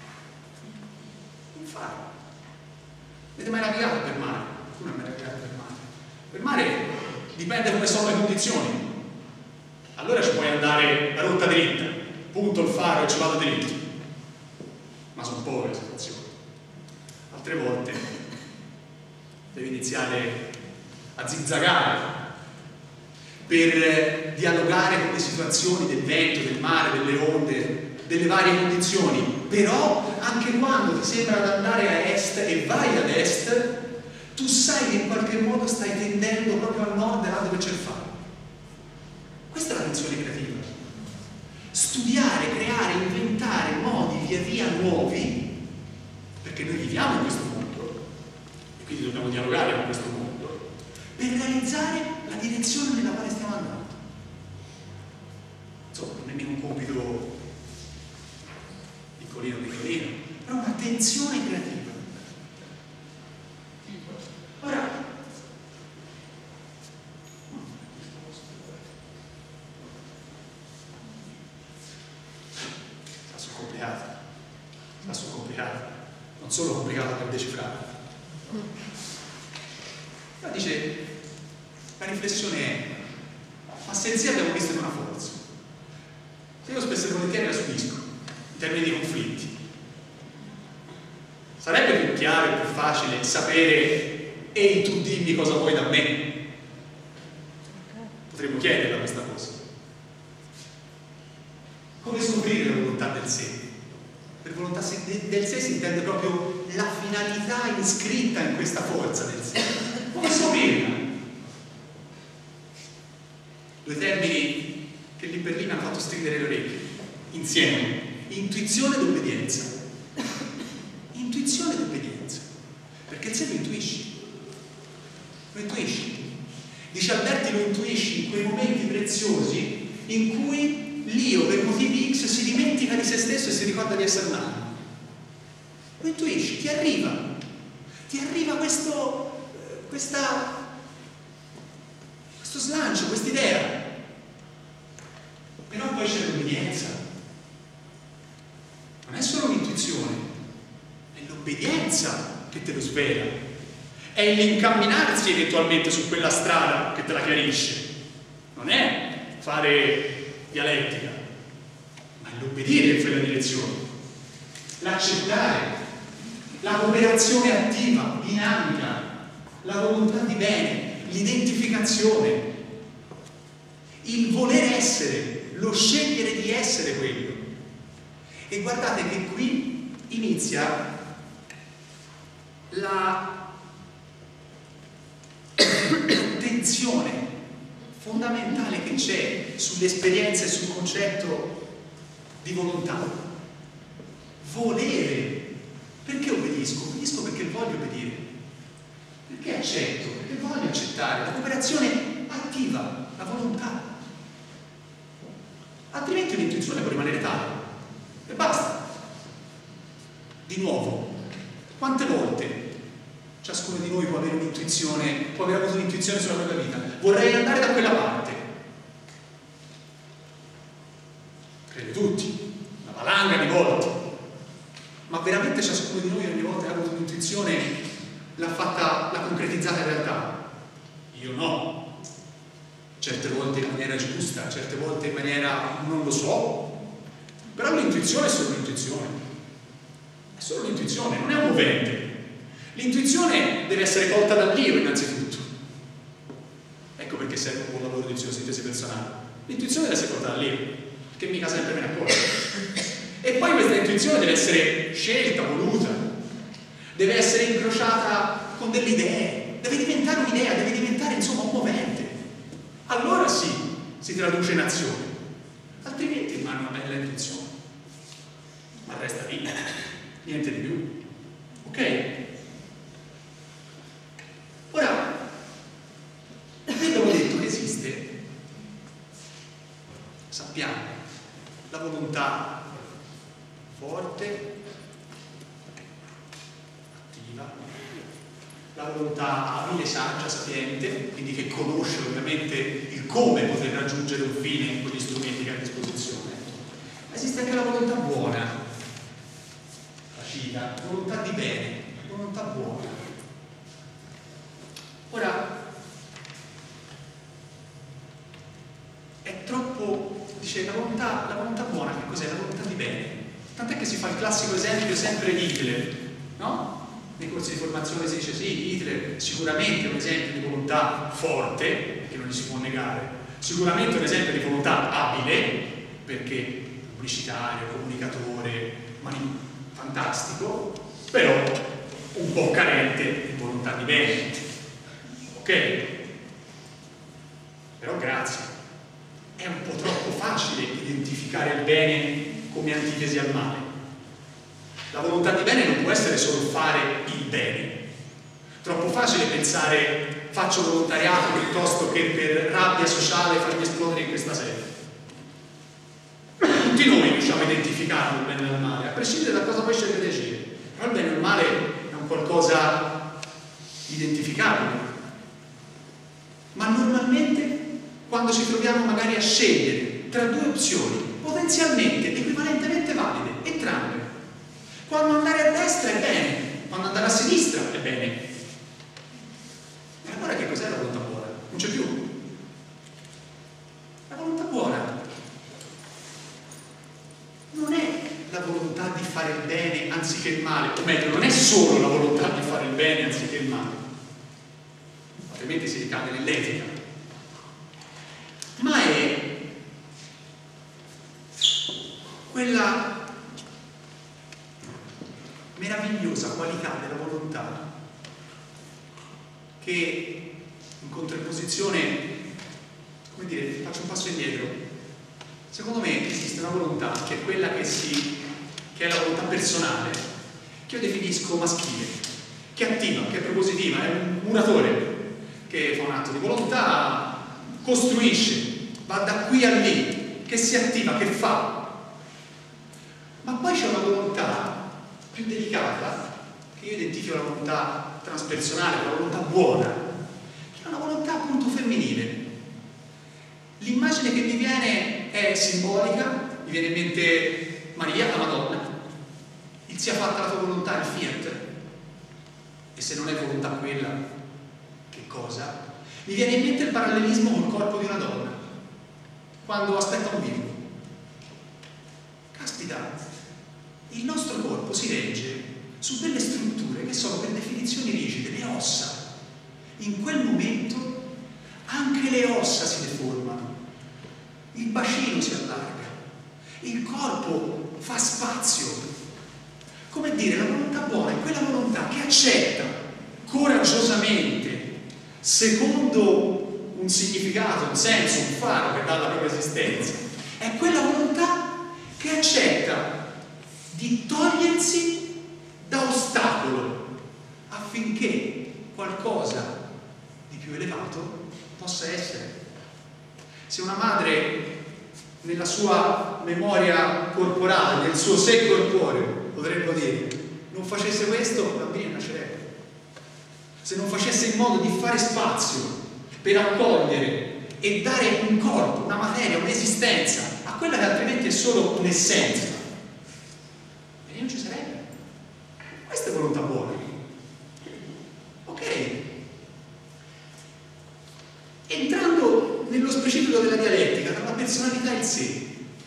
Un faro. Avete mai navigato per mare? Tu non hai mai navigato per mare. Per mare dipende come sono le condizioni. Allora ci puoi andare a rotta dritta, punto il faro e ci vado dritto. Ma sono poche le situazioni. Altre volte devi iniziare a zizzagare per dialogare con le situazioni del vento, del mare, delle onde, delle varie condizioni. Però anche quando ti sembra di andare a est e vai ad est, tu sai che in qualche modo stai tendendo proprio al nord, là dove c'è il faro. Questa è la tensione creativa. Studiare, creare, inventare modi via via nuovi, perché noi viviamo in questo mondo e quindi dobbiamo dialogare con questo mondo, per realizzare la direzione nella quale stiamo andando. Insomma, non è mica un compito piccolino piccolino, però una tensione creativa. Ora, sta su complicata, sta su complicata, non solo complicata per decifrare. Ma dice, la riflessione è, ma se il sé abbiamo visto in una forza, se io spesso e volentieri la subisco, in termini di conflitti, sarebbe più chiaro e più facile sapere ehi, tu dimmi cosa vuoi da me. Potremmo chiederla questa cosa. Come scoprire la volontà del sé? Per volontà del sé si intende proprio la finalità iscritta in questa forza del sé. Come scoprirla? Due termini che lì per lì mi hanno fatto stringere le orecchie insieme: intuizione ed obbedienza. Intuizione ed obbedienza, perché il sé lo intuisci. Lo intuisci. Dice Alberti, lo intuisci in quei momenti preziosi in cui l'io per motivi X si dimentica di se stesso e si ricorda di essere nato. Lo intuisci, ti arriva ti arriva questo questa questo slancio, quest'idea. Però poi c'è l'obbedienza. Non è solo un'intuizione, è l'obbedienza. l'obbedienza che te lo svela, è l'incamminarsi eventualmente su quella strada che te la chiarisce, non è fare dialettica, ma è l'obbedire in quella direzione, l'accettare, la cooperazione attiva, dinamica, la volontà di bene, l'identificazione, il voler essere, lo scegliere di essere quello. E guardate che qui inizia la tensione fondamentale che c'è sull'esperienza e sul concetto di volontà. Volere. Perché obbedisco? Obbedisco perché voglio obbedire. Perché accetto? Perché voglio accettare. La cooperazione attiva, la volontà. Altrimenti l'intuizione può rimanere tale. E basta. Di nuovo, quante volte ciascuno di noi può avere un'intuizione, può aver avuto un'intuizione sulla propria vita? Vorrei andare da quella parte. Credo tutti, una valanga di volte. Ma veramente ciascuno di noi ogni volta che ha avuto un'intuizione l'ha fatta, l'ha concretizzata in realtà? Io no. Certe volte in maniera giusta, certe volte in maniera non lo so. Però l'intuizione è solo l'intuizione. È solo l'intuizione, non è un movente. L'intuizione deve essere colta dall'io innanzitutto. Ecco perché serve un buon lavoro di psicosintesi personale. L'intuizione deve essere colta dall'io, perché mica sempre me ne accorgo. E poi questa intuizione deve essere scelta, voluta, deve essere incrociata con delle idee, deve diventare un'idea, deve diventare insomma un movente. Allora sì, si traduce in azione. Altrimenti rimane una bella intuizione. Ma resta lì, niente di più. Ok? Ora, noi abbiamo detto che esiste, sappiamo, la volontà forte, attiva, la volontà abile, saggia, sapiente, quindi che conosce ovviamente il come poter raggiungere un fine con gli strumenti che ha a disposizione. Ma esiste anche la volontà buona, facile, volontà di bene, volontà buona. Ora, è troppo, dice, la volontà, la volontà buona, che cos'è? La volontà di bene. Tant'è che si fa il classico esempio sempre di Hitler, no? Nei corsi di formazione si dice sì, Hitler sicuramente è un esempio di volontà forte, perché non gli si può negare, sicuramente un esempio di volontà abile, perché pubblicitario, comunicatore, fantastico, però un po' carente di volontà di bene. Ok? Però grazie. È un po' troppo facile identificare il bene come antitesi al male. La volontà di bene non può essere solo fare il bene. Troppo facile pensare faccio volontariato piuttosto che per rabbia sociale farmi esplodere in questa sede. Tutti noi riusciamo a identificare il bene dal male, a prescindere da cosa poi scegliete di agire. Però il bene e il male è un qualcosa identificabile. Ma normalmente quando ci troviamo magari a scegliere tra due opzioni potenzialmente equivalentemente valide, entrambe, quando andare a destra è bene, quando andare a sinistra è bene. E allora che cos'è la volontà buona? Non c'è più. La volontà buona non è la volontà di fare il bene anziché il male, o meglio, non è solo la volontà di fare il bene anziché il male, altrimenti si ricade nell'etica, ma è quella meravigliosa qualità della volontà che in contrapposizione, come dire, faccio un passo indietro. Secondo me esiste una volontà che è quella che si che è la volontà personale, che io definisco maschile, che è attiva, che è propositiva, è un muratore che fa un atto di volontà, costruisce, va da qui a lì, che si attiva, che fa. Ma poi c'è una volontà più delicata, che io identifico la volontà transpersonale, la volontà buona, che è una volontà appunto femminile. L'immagine che mi viene è simbolica, mi viene in mente Maria, la Madonna, il sia fatta la tua volontà, il fiat, E se non è volontà quella, che cosa? Mi viene in mente il parallelismo col corpo di una donna, quando aspetta un bimbo. Caspita, il nostro corpo si regge su delle strutture che sono per definizione rigide, le ossa. In quel momento anche le ossa si deformano, il bacino si allarga, il corpo fa spazio. Come dire, la volontà buona è quella volontà che accetta coraggiosamente, secondo un significato, un senso, un faro che dà alla propria esistenza. È quella volontà che accetta di togliersi da ostacolo affinché qualcosa di più elevato possa essere. Se una madre nella sua memoria corporale, nel suo sé corporeo, potremmo dire, non facesse questo, il bambino nascerebbe. Se non facesse in modo di fare spazio per accogliere e dare un corpo, una materia, un'esistenza a quella che altrimenti è solo un'essenza, e non ci sarebbe. Questa è volontà buona. Ok? Entrando nello specifico della dialettica, tra la personalità e il sé,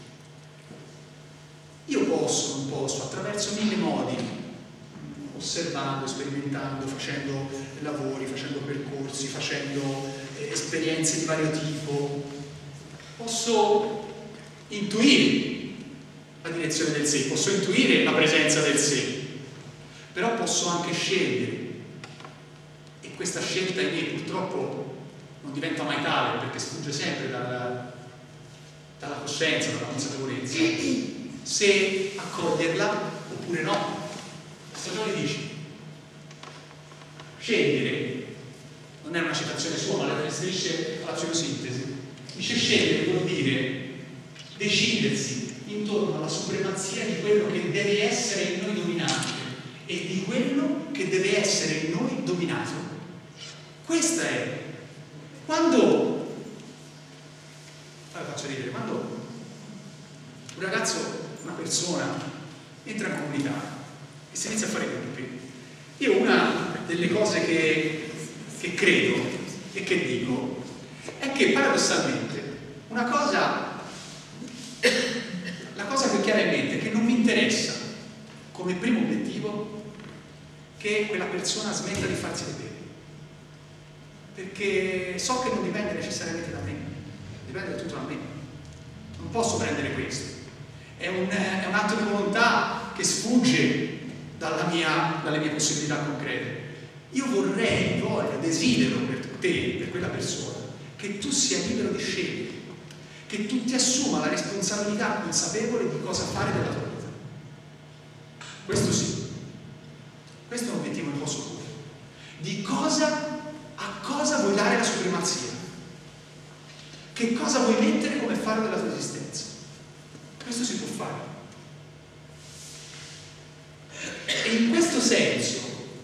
io posso, non posso, attraverso mille modi, osservando, sperimentando, facendo lavori, facendo percorsi, facendo eh, esperienze di vario tipo, posso intuire la direzione del sé, posso intuire la presenza del sé, però posso anche scegliere, e questa scelta in me purtroppo non diventa mai tale perché sfugge sempre dalla, dalla coscienza, dalla consapevolezza, se accoglierla oppure no. Stagione dice, scegliere, non è una citazione sua ma la riferisce alla pseudosintesi, dice scegliere vuol dire decidersi intorno alla supremazia di quello che deve essere in noi dominante e di quello che deve essere in noi dominato. Questa è, quando, allora faccio ridere, quando un ragazzo, una persona entra in comunità e si inizia a fare gruppi, io una delle cose che, che credo e che dico è che paradossalmente una cosa, la cosa più chiara in mente è che non mi interessa come primo obiettivo che quella persona smetta di farsi vedere, perché so che non dipende necessariamente da me, dipende tutto da me, non posso prendere questo, è un, è un atto di volontà che sfugge dalla mia, dalle mie possibilità concrete. Io vorrei, voglio, desidero per te, per quella persona, che tu sia libero di scegliere, che tu ti assuma la responsabilità consapevole di cosa fare della tua vita. Questo sì, questo è un obiettivo che posso porre. Di cosa, a cosa vuoi dare la supremazia? Che cosa vuoi mettere come faro della tua esistenza? Questo si può fare. E in questo senso,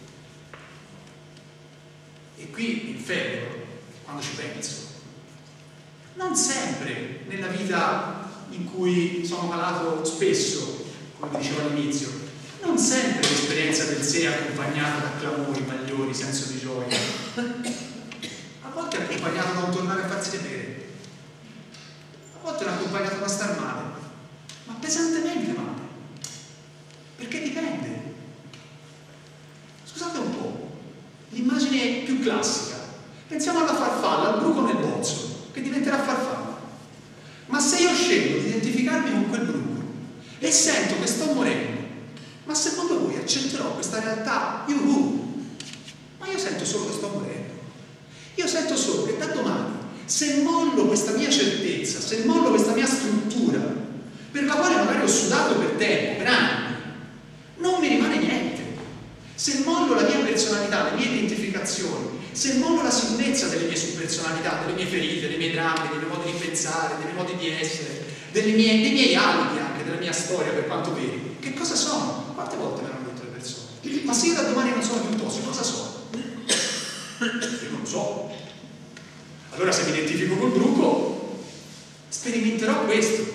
e qui mi infermo quando ci penso, non sempre nella vita in cui sono calato spesso, come vi dicevo all'inizio, non sempre l'esperienza del sé è accompagnata da clamori, bagliori, senso di gioia. A volte è accompagnata da un tornare a farsi vedere, a volte è accompagnata da star male, ma pesantemente male, perché dipende. Scusate un po', l'immagine più classica, pensiamo alla farfalla, al bruco nel bozzo, che diventerà farfalla. Ma se io scelgo di identificarmi con quel bruco e sento che sto morendo, ma secondo voi accetterò questa realtà? Yuhu! Ma io sento solo che sto morendo. Io sento solo che da domani, se mollo questa mia certezza, se mollo questa mia struttura, per la quale magari ho sudato per tempo, per anni, non mi rimane niente. Se mollo la mia personalità, le mie identificazioni, se mollo la sicurezza delle mie subpersonalità, delle mie ferite, dei miei drammi, dei miei modi di pensare, dei miei modi di essere, delle mie, dei miei alibi anche, della mia storia per quanto veri, che cosa sono? Quante volte me l'hanno detto le persone? Ma se io da domani non sono più tossico, cosa sono? Io non lo so. Allora se mi identifico col bruco, sperimenterò questo.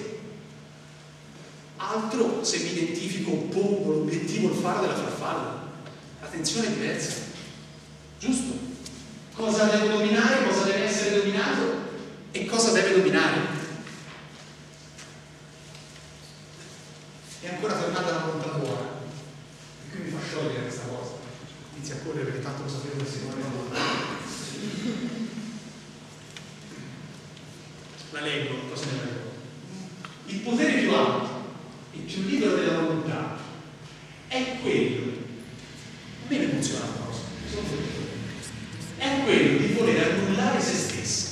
Altro se mi identifico, pongo l'obiettivo, il faro della farfalla. La tensione è diversa. giusto? Cosa devo dominare, cosa deve essere dominato e cosa deve dominare. È ancora tornata la volontà buona, e qui mi fa sciogliere questa cosa. Inizia a correre perché tanto lo sapevo che si muore. La leggo, cosa ne leggo? Il potere più alto, il più libero della volontà, è quello, a me mi emoziona la cosa, è quello di voler annullare se stessa.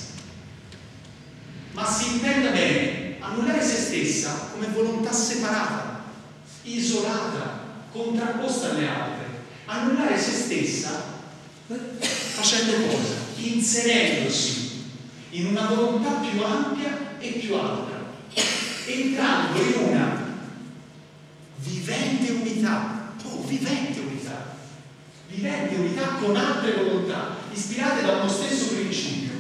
Ma si intenda bene, annullare se stessa come volontà separata, isolata, contrapposta alle altre. Annullare se stessa facendo cosa? Inserendosi in una volontà più ampia e più alta, entrando in una vivente unità, oh, vivente unità, vivente unità con altre volontà, ispirate da uno stesso principio,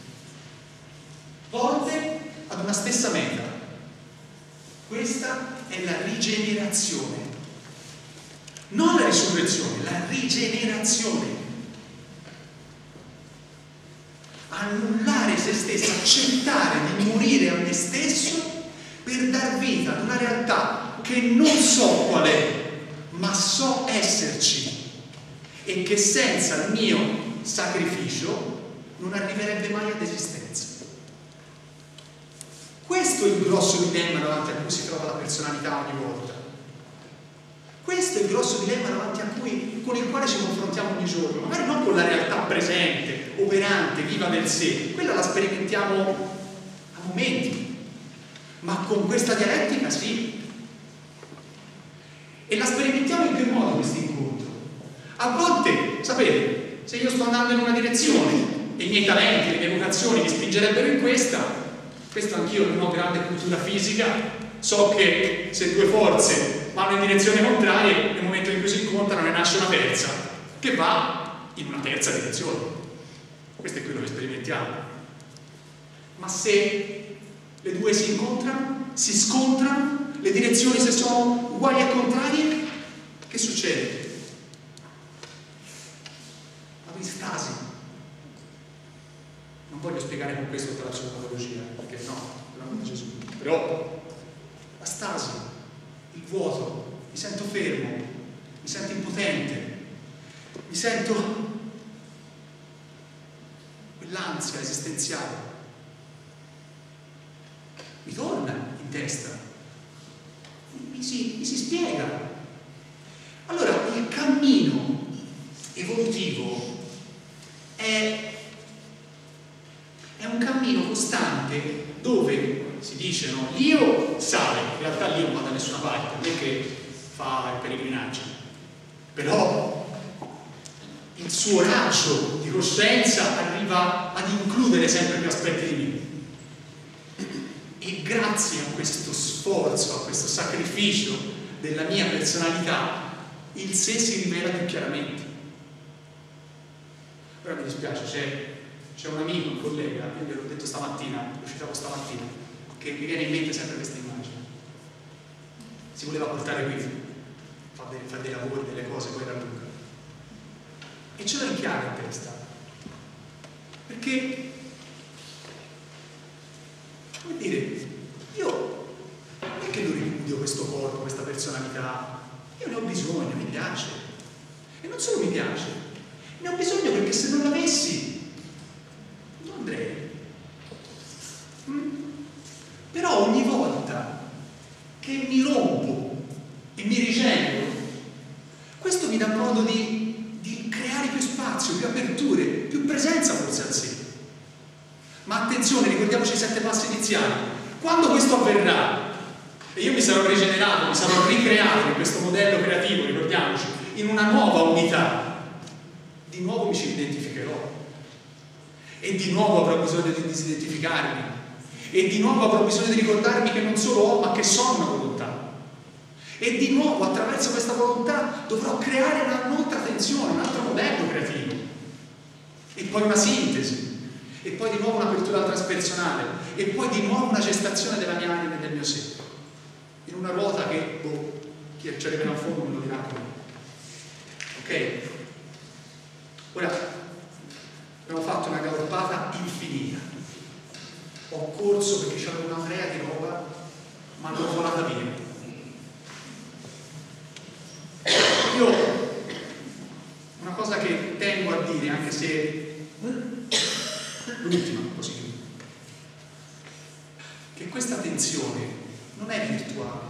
volte ad una stessa meta. Questa è la rigenerazione, non la risurrezione, la rigenerazione. Annullare se stesso, accettare di morire a me stesso per dar vita ad una realtà che non so qual è, ma so esserci e che senza il mio sacrificio non arriverebbe mai ad esistenza. Questo è il grosso dilemma davanti a cui si trova la personalità ogni volta. Questo è il grosso dilemma davanti a cui, con il quale ci confrontiamo ogni giorno, magari non con la realtà presente, operante, viva nel sé, quella la sperimentiamo a momenti, ma con questa dialettica sì. E la sperimentiamo in che modo questo incontro? A volte, sapete, se io sto andando in una direzione e i miei talenti, le mie vocazioni mi spingerebbero in questa, questo anch'io non ho grande cultura fisica, so che se due forze vanno in direzione contraria, nel momento in cui si incontrano ne nasce una terza, che va in una terza direzione. Questo è quello che sperimentiamo. Ma se le due si incontrano, si scontrano, le direzioni se sono uguali e contrarie, che succede? Vado in stasi. Non voglio spiegare con questo tutta la psicologia, perché no, l'amore di Gesù. Però la stasi, il vuoto, mi sento fermo, mi sento impotente, mi sento quell'ansia esistenziale, mi torna in testa, mi si, mi si spiega. Allora il cammino evolutivo è, è un cammino costante dove si dice no, l'io sale, in realtà l'io non va da nessuna parte, non è che fa il pellegrinaggio, però il suo raggio di coscienza arriva ad includere sempre più aspetti di me. E grazie a questo sforzo, a questo sacrificio della mia personalità, il sé si rivela più chiaramente. Ora mi dispiace, c'è, c'è un amico, un collega, io gliel'ho detto stamattina, lo citavo stamattina, che mi viene in mente sempre questa immagine. Si voleva portare qui, fa dei, fa dei lavori, delle cose, poi era lunga. E ce l'ho in chiaro in testa. Perché, come dire, io non è che lo ripudio questo corpo, questa personalità, io ne ho bisogno, mi piace. E non solo mi piace, ne ho bisogno perché se non l'avessi, non andrei. Mm? Però ogni volta che mi rompo e mi rigenero, questo mi dà modo di, di creare più spazio, più aperture, più presenza forse al sé. Ma attenzione, ricordiamoci i sette passi iniziali. Quando questo avverrà e io mi sarò rigenerato, mi sarò ricreato in questo modello creativo, ricordiamoci, in una nuova unità, di nuovo mi ci identificherò e di nuovo avrò bisogno di disidentificarmi. E di nuovo avrò bisogno di ricordarmi che non solo ho, ma che sono una volontà. E di nuovo attraverso questa volontà dovrò creare un'altra tensione, un altro modello creativo. E poi una sintesi. E poi di nuovo un'apertura transpersonale. E poi di nuovo una gestazione della mia anima e del mio sé. In una ruota che, boh, chi ci arriverà a fondo me lo dirà come. Ok? Ora, corso perché c'avevo una marea di roba, ma l'ho volata via. Io una cosa che tengo a dire, anche se l'ultima, così chiudo, che questa tensione non è virtuale.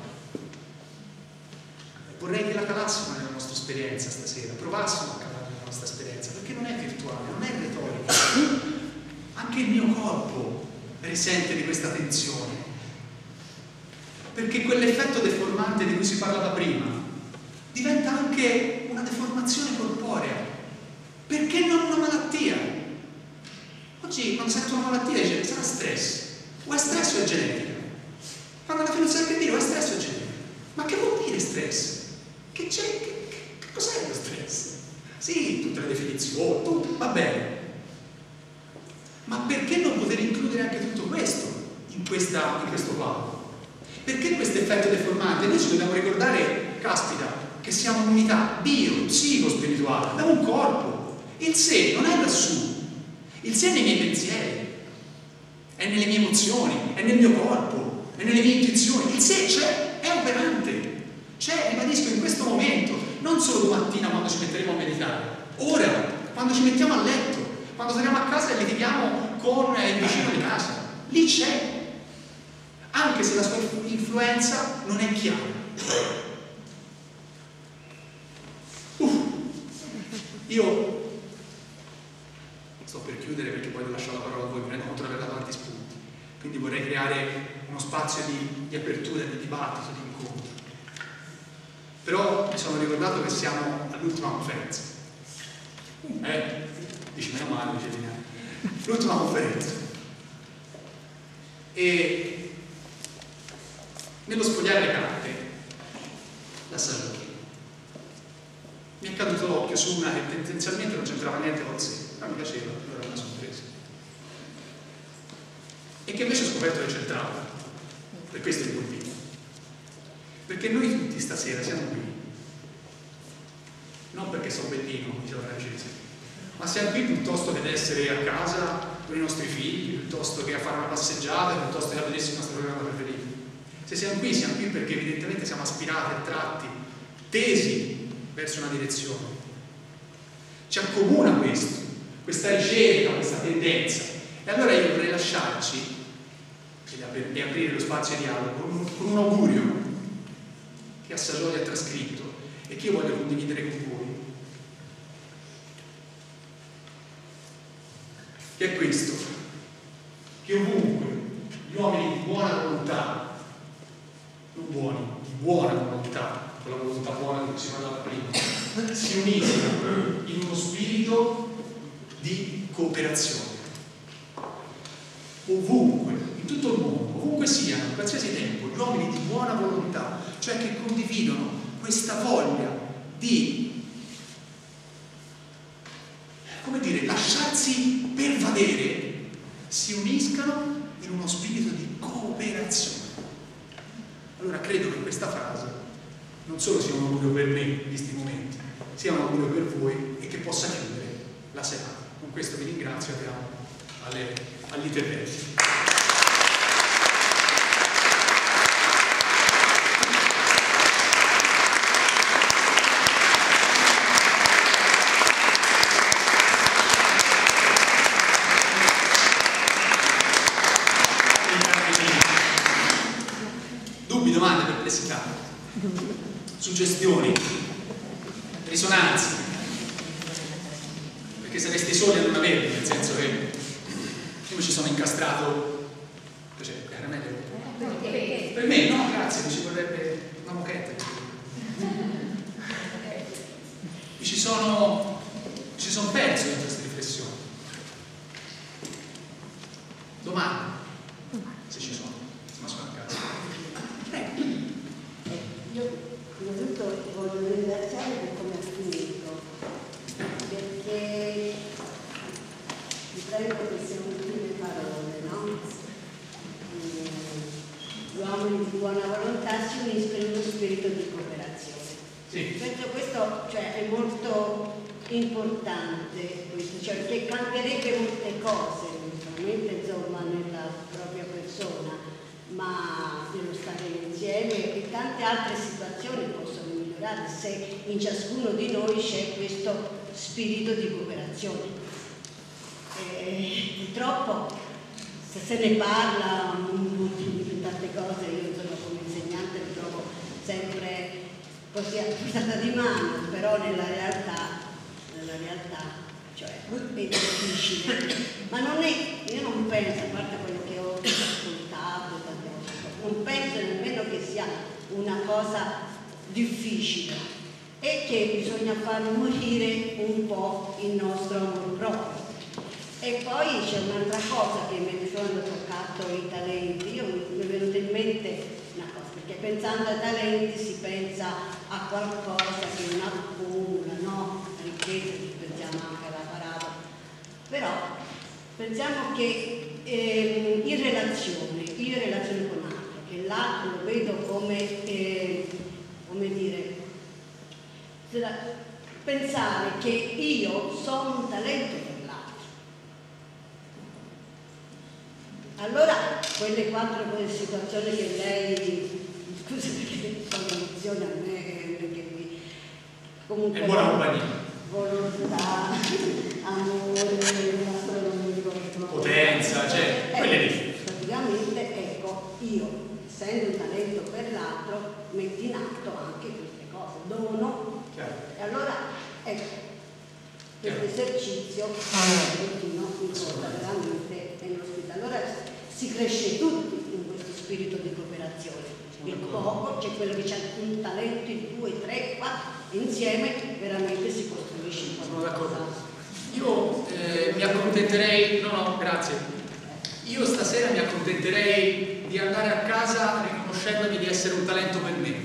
Vorrei che la calassimo nella nostra esperienza stasera, provassimo a calare nella nostra esperienza, perché non è virtuale, non è retorica. Anche il mio corpo risente di questa tensione, perché quell'effetto deformante di cui si parlava prima diventa anche una deformazione corporea. Perché non una malattia? Oggi quando sento una malattia dice sarà stress, o è stress o è genetica. Quando alla fine non sai che dire o è stress o è genetica. Ma che vuol dire stress? Che c'è? Che, che, che cos'è lo stress? Sì, tutte le definizioni, tutto, va bene. Ma perché non poter includere anche tutto questo in, questa, in questo quadro? Perché questo effetto deformante? Noi ci dobbiamo ricordare, caspita, che siamo un'unità bio, psico-spirituale, abbiamo un corpo. Il sé non è lassù, il sé è nei miei pensieri, è nelle mie emozioni, è nel mio corpo, è nelle mie intuizioni. Il sé c'è, è operante. C'è, ribadisco, in questo momento, non solo domattina quando ci metteremo a meditare, ora, quando ci mettiamo a letto, quando torniamo a casa e litighiamo con il vicino di casa, lì c'è, anche se la sua influenza non è chiara. Uff. Io sto per chiudere perché poi vi lascio la parola a voi, prendo molto la tanti spunti, quindi vorrei creare uno spazio di, di apertura, di dibattito, di incontro. Però mi sono ricordato che siamo all'ultima conferenza. Eh? Dici meno male, dice di neanche. L'ultima conferenza. E nello sfogliare le carte, la saluto. Mi è caduto l'occhio su una che tendenzialmente non c'entrava niente con sé, ma mi piaceva, allora me la sono presa. E che invece ho scoperto che c'entrava. Per questo è il motivo. Perché noi tutti stasera siamo qui, non perché sono bellino, diceva Francesco, ma siamo qui piuttosto che ad essere a casa con i nostri figli, piuttosto che a fare una passeggiata, piuttosto che a vedersi il nostro programma preferito. Se siamo qui, siamo qui perché evidentemente siamo aspirati, attratti, tesi verso una direzione. Ci accomuna questo, questa ricerca, questa tendenza. E allora io vorrei lasciarci e aprire lo spazio di dialogo con, con un augurio che Assagioli ha trascritto e che io voglio condividere con voi, che è questo: che ovunque gli uomini di buona volontà, non buoni, di buona volontà, con la volontà buona di cui si parlava prima, si uniscono in uno spirito di cooperazione. Ovunque, in tutto il mondo, ovunque siano, in qualsiasi tempo, gli uomini di buona volontà, cioè che condividono questa voglia di, come dire, lasciarsi pervadere, si uniscano in uno spirito di cooperazione. Allora credo che questa frase non solo sia un augurio per me in questi momenti, sia un augurio per voi e che possa chiudere la serata. Con questo vi ringrazio e andiamo alle agli interventi. Dubbi, domande, perplessità, suggestioni, risonanze, perché sareste soli a non averli, nel senso che io mi ci sono incastrato, cioè, caramelle. Perché? Per me no, grazie, mi ci vorrebbe una moquetta. Mi ci sono, mi ci sono perso in queste riflessioni. Domande, se ci sono, se no sono a casa. Prego. Io innanzitutto voglio ringraziare per come ha finito, perché mi prego che siano ultime parole, no? Gli uomini di buona volontà si uniscono in uno spirito di cooperazione. Sì. Penso questo, cioè, è molto importante, questo, cioè, perché cambierebbe molte cose. solamente insomma nella propria persona, ma nello stare insieme, e tante altre situazioni possono migliorare se in ciascuno di noi c'è questo spirito di cooperazione. E purtroppo se se ne parla di tante cose, io insomma come insegnante mi trovo sempre così portata di mano, però nella realtà, nella realtà cioè è difficile, ma non è, io non penso, a parte quello che ho ascoltato, non penso nemmeno che sia una cosa difficile, è che bisogna far morire un po' il nostro amor proprio. E poi c'è un'altra cosa che mentre quando ho toccato i talenti, io mi è venuta in mente una cosa, perché pensando ai talenti si pensa a qualcosa che non accumula, no? Ricchezza, pensiamo anche alla parola. Però pensiamo che eh, in relazione, in relazione con l'altro, che l'altro lo vedo come, eh, come dire, pensare che io sono un talento per l'altro. Allora, quelle quattro situazioni che lei, scusa perché sono emozioni a me, che mi, comunque, è buona compagnia. Volontà, amore, potenza, cioè, eh, quelle lì. Praticamente, ecco, io, essendo un talento per l'altro, metto in atto anche queste cose, dono. Chiaro. E allora, ecco, questo esercizio continuo mi porta veramente nell'ospedale. Allora si cresce tutti in questo spirito di cooperazione. Il poco, c'è quello che ha un talento, in due, tre, quattro, insieme veramente si costruisce un po'. Sono d'accordo. Io eh, mi accontenterei, no no, grazie. Io stasera mi accontenterei di andare a casa riconoscendomi di essere un talento per me.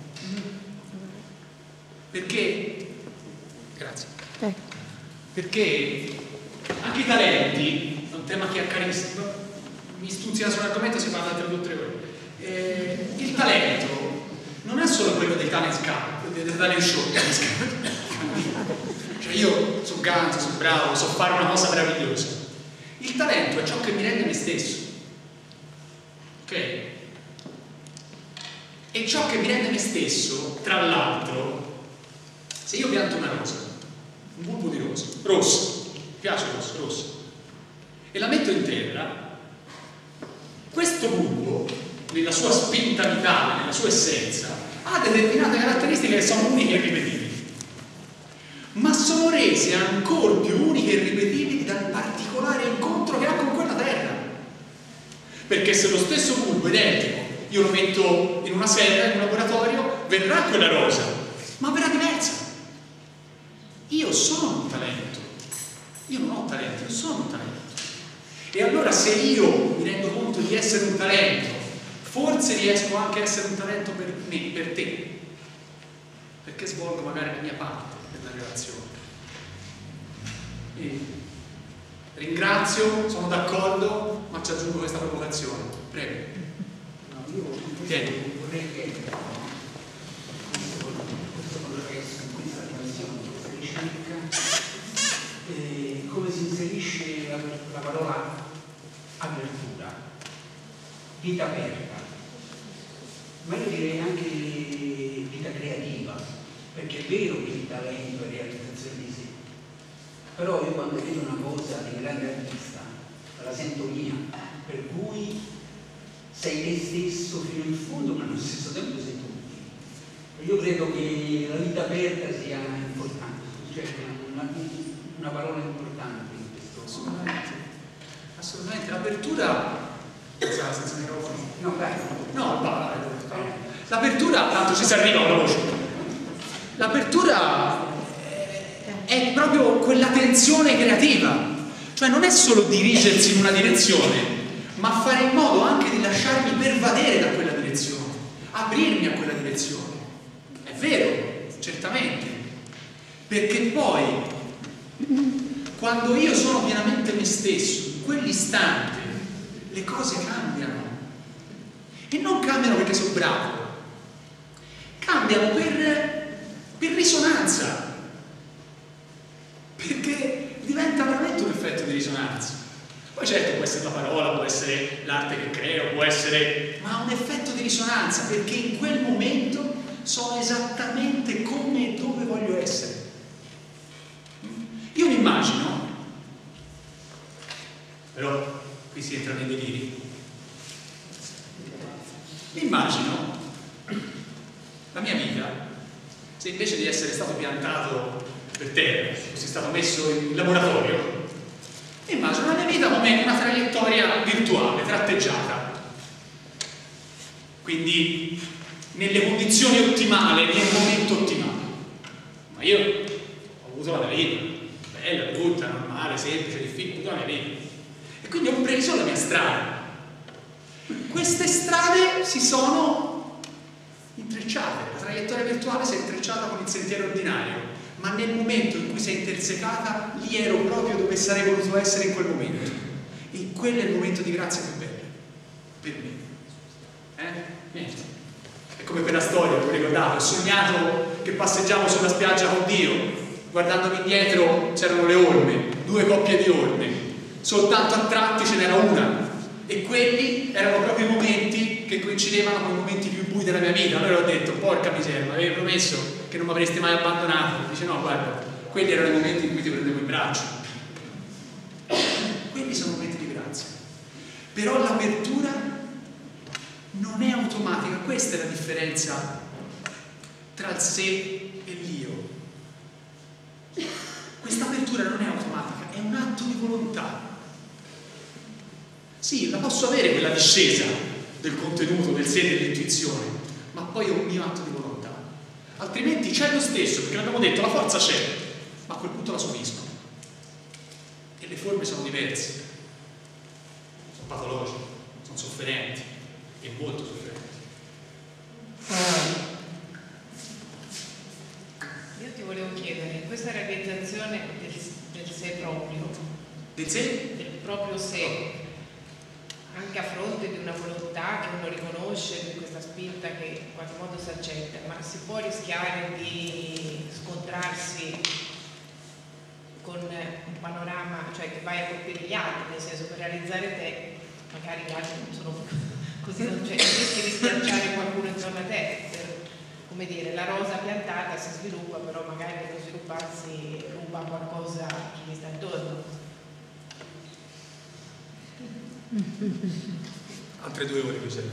Perché, grazie. Perché anche i talenti, è un tema che accarissimo, mi stuzzica sull'argomento, si parla tra due o tre ore. Eh, il talento non è solo quello dei talent scout, dei talent show. Cioè io sono ganzo, sono bravo, so fare una cosa meravigliosa. Il talento è ciò che mi rende me stesso. Ok? E ciò che mi rende me stesso, tra l'altro, se io pianto una rosa, un bulbo di rosa, rossa, mi piace rossa, rossa, e la metto in terra, questo bulbo, nella sua spinta vitale, nella sua essenza, ha determinate caratteristiche che sono uniche e irripetibili, ma sono rese ancora più uniche e irripetibili dal particolare incontro che ha con quella terra. Perché se lo stesso bulbo identico io lo metto in una serra, in un laboratorio, verrà quella rosa, ma verrà diversa. Io sono un talento, io non ho talento, io sono un talento. E allora se io mi rendo conto di essere un talento, forse riesco anche a essere un talento per me, per te, perché svolgo magari la mia parte della relazione. E ringrazio, sono d'accordo, ma ci aggiungo questa provocazione. Prego. No, io Vieni. vorrei chiedere, questo potrebbe essere in questa dimensione, in questa ricerca, eh, come si inserisce la, la parola apertura, vita aperta, ma io direi anche vita creativa, perché è vero che il talento è realizzazione di sé, però io quando vedo una cosa di grande artista la sento mia, per cui sei te stesso fino in fondo, ma allo stesso tempo sei tutti. Io credo che la vita aperta sia importante, cioè una, una parola importante in questo. Assolutamente, assolutamente. L'apertura, senza, senza microfono. No, dai. No, va, l'apertura, tanto ci si arriva alla voce. L'apertura è proprio quella tensione creativa, cioè non è solo dirigersi in una direzione, ma fare in modo anche di lasciarmi pervadere da quella direzione, aprirmi a quella direzione. È vero, certamente, perché poi quando io sono pienamente me stesso, in quell'istante le cose cambiano, e non cambiano perché sono bravo, cambiano per, per risonanza, perché diventa veramente un effetto di risonanza. Poi certo può essere la parola, può essere l'arte che creo, può essere, ma ha un effetto di risonanza, perché in quel momento sono esattamente come e dove voglio essere. Io mi immagino, però qui si entra nei deliri, mi immagino la mia vita, se invece di essere stato piantato per terra, fossi stato messo in laboratorio, immagino la mia vita come una traiettoria virtuale, tratteggiata. Quindi nelle condizioni ottimali, nel momento ottimale. Ma io ho avuto la mia vita, bella, brutta, normale, semplice, difficile, ho avuto la mia vita. E quindi ho preso la mia strada. Queste strade si sono intrecciate, la traiettoria virtuale si è intrecciata con il sentiero ordinario. Ma nel momento in cui si è intersecata, lì ero proprio dove sarei voluto essere in quel momento. E quello è il momento di grazia più bello per me. Eh? Niente. È come quella storia, vi ricordate? Ho sognato che passeggiavo sulla spiaggia con Dio, guardandomi indietro c'erano le orme, due coppie di orme, soltanto a tratti ce n'era una. E quelli erano proprio i momenti che coincidevano con i momenti più bui della mia vita. Allora ho detto, porca miseria, mi avevi promesso che non mi avresti mai abbandonato. Dice no, guarda, quelli erano i momenti in cui ti prendevo in braccio. Quelli sono momenti di grazia. Però l'apertura non è automatica. Questa è la differenza tra il sé e l'io. Questa apertura non è automatica, è un atto di volontà. Sì, la posso avere quella discesa del contenuto, del sé, dell'intuizione, ma poi è un mio atto di volontà. Altrimenti c'è lo stesso, perché abbiamo detto la forza c'è, ma a quel punto la subisco. E le forme sono diverse, sono patologiche, sono sofferenti e molto sofferenti. Io ti volevo chiedere, in questa realizzazione del, del sé proprio, Del sé? del proprio sé, anche a fronte di una volontà che uno riconosce, di questa spinta che in qualche modo si accetta, ma si può rischiare di scontrarsi con un panorama, cioè che vai a colpire gli altri, nel senso, per realizzare te, magari gli altri non sono così, cioè rischi di schiacciare qualcuno intorno a te, per, come dire, la rosa piantata si sviluppa, però magari nello svilupparsi ruba qualcosa a chi gli sta intorno. Altre due ore così.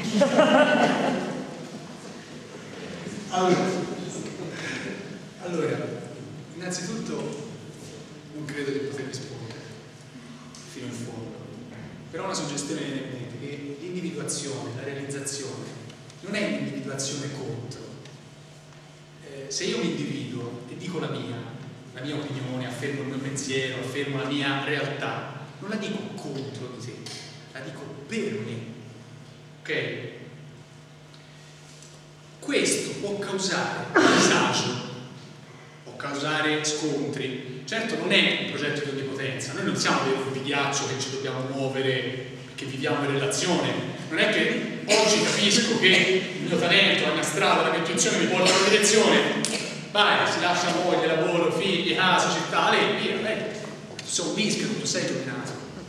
allora, allora, innanzitutto non credo di poter rispondere fino in fondo, però una suggestione viene in mente che l'individuazione, la realizzazione non è un'individuazione contro. Eh, se io mi individuo e dico la mia, la mia opinione, affermo il mio pensiero, affermo la mia realtà, non la dico contro di te, la dico per me, ok? Questo può causare disagio, può causare scontri. Certo non è un progetto di onnipotenza, noi non siamo dei gruppi di ghiaccio che ci dobbiamo muovere perché viviamo in relazione. Non è che oggi capisco che il mio talento, la mia strada, la mia intuizione mi porta in una direzione, vai, si lascia moglie, lavoro, figli, casa, città, lei, via, lei. Tu sei un mischio, tu sei illuminato.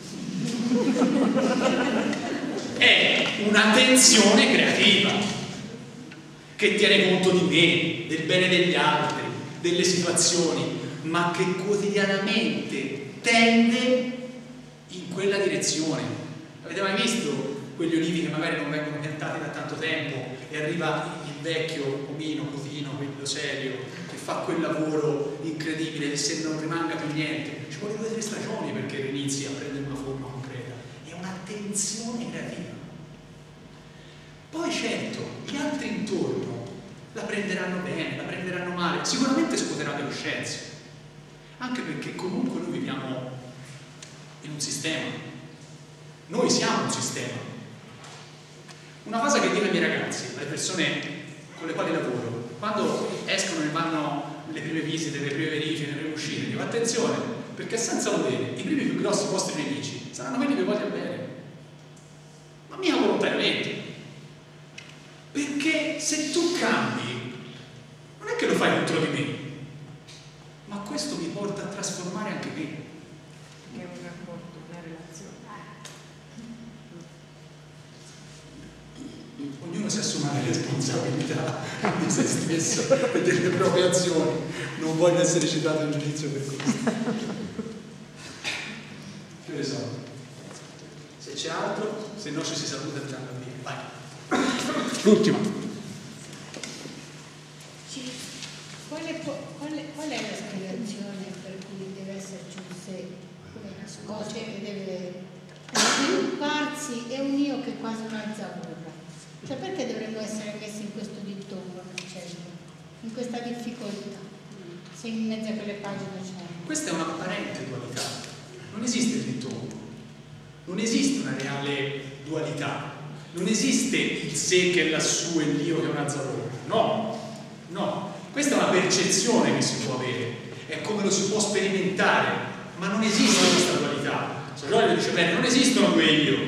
È una tensione creativa che tiene conto di me, del bene degli altri, delle situazioni, ma che quotidianamente tende in quella direzione. Avete mai visto quegli olivi che magari non vengono piantati da tanto tempo e arriva il vecchio omino, cosino, quello serio, che fa quel lavoro incredibile e se non rimanga più niente ci vuole due o tre stagioni perché inizi a prendere una forma concreta. È un'attenzione creativa. Poi certo gli altri intorno la prenderanno bene, la prenderanno male, sicuramente scuoteranno le coscienze, anche perché comunque noi viviamo in un sistema, noi siamo un sistema. Una cosa che dico ai miei ragazzi, alle persone con le quali lavoro, quando escono e vanno le prime visite, le prime verifiche, le prime uscite, dico attenzione, perché senza volere i primi più grossi vostri nemici saranno quelli che voglio bene, ma mica volontariamente, perché se tu cambi non è che lo fai contro di me, ma questo mi porta a trasformare anche me. È un rapporto, una relazione. responsabilità di se stesso e delle proprie azioni. Non voglio essere citato in giudizio per questo. Che ne so. Se c'è altro, se no ci si saluta andando via. Vai. L'ultima. Qual è, qual, è, qual è la spiegazione per cui deve esserci un sé come nascosto che deve svilupparsi e un io che è quasi una zavorra? Cioè perché dovremmo essere messi in questo dittongo nel cervello, in questa difficoltà, se in mezzo a quelle pagine c'è? Questa è un'apparente dualità, non esiste il dittongo, non esiste una reale dualità, non esiste il sé che è lassù e l'io che è una zavorra, no, no. Questa è una percezione che si può avere, è come lo si può sperimentare, ma non esiste questa dualità. Sagioli dice bene, non esistono due io.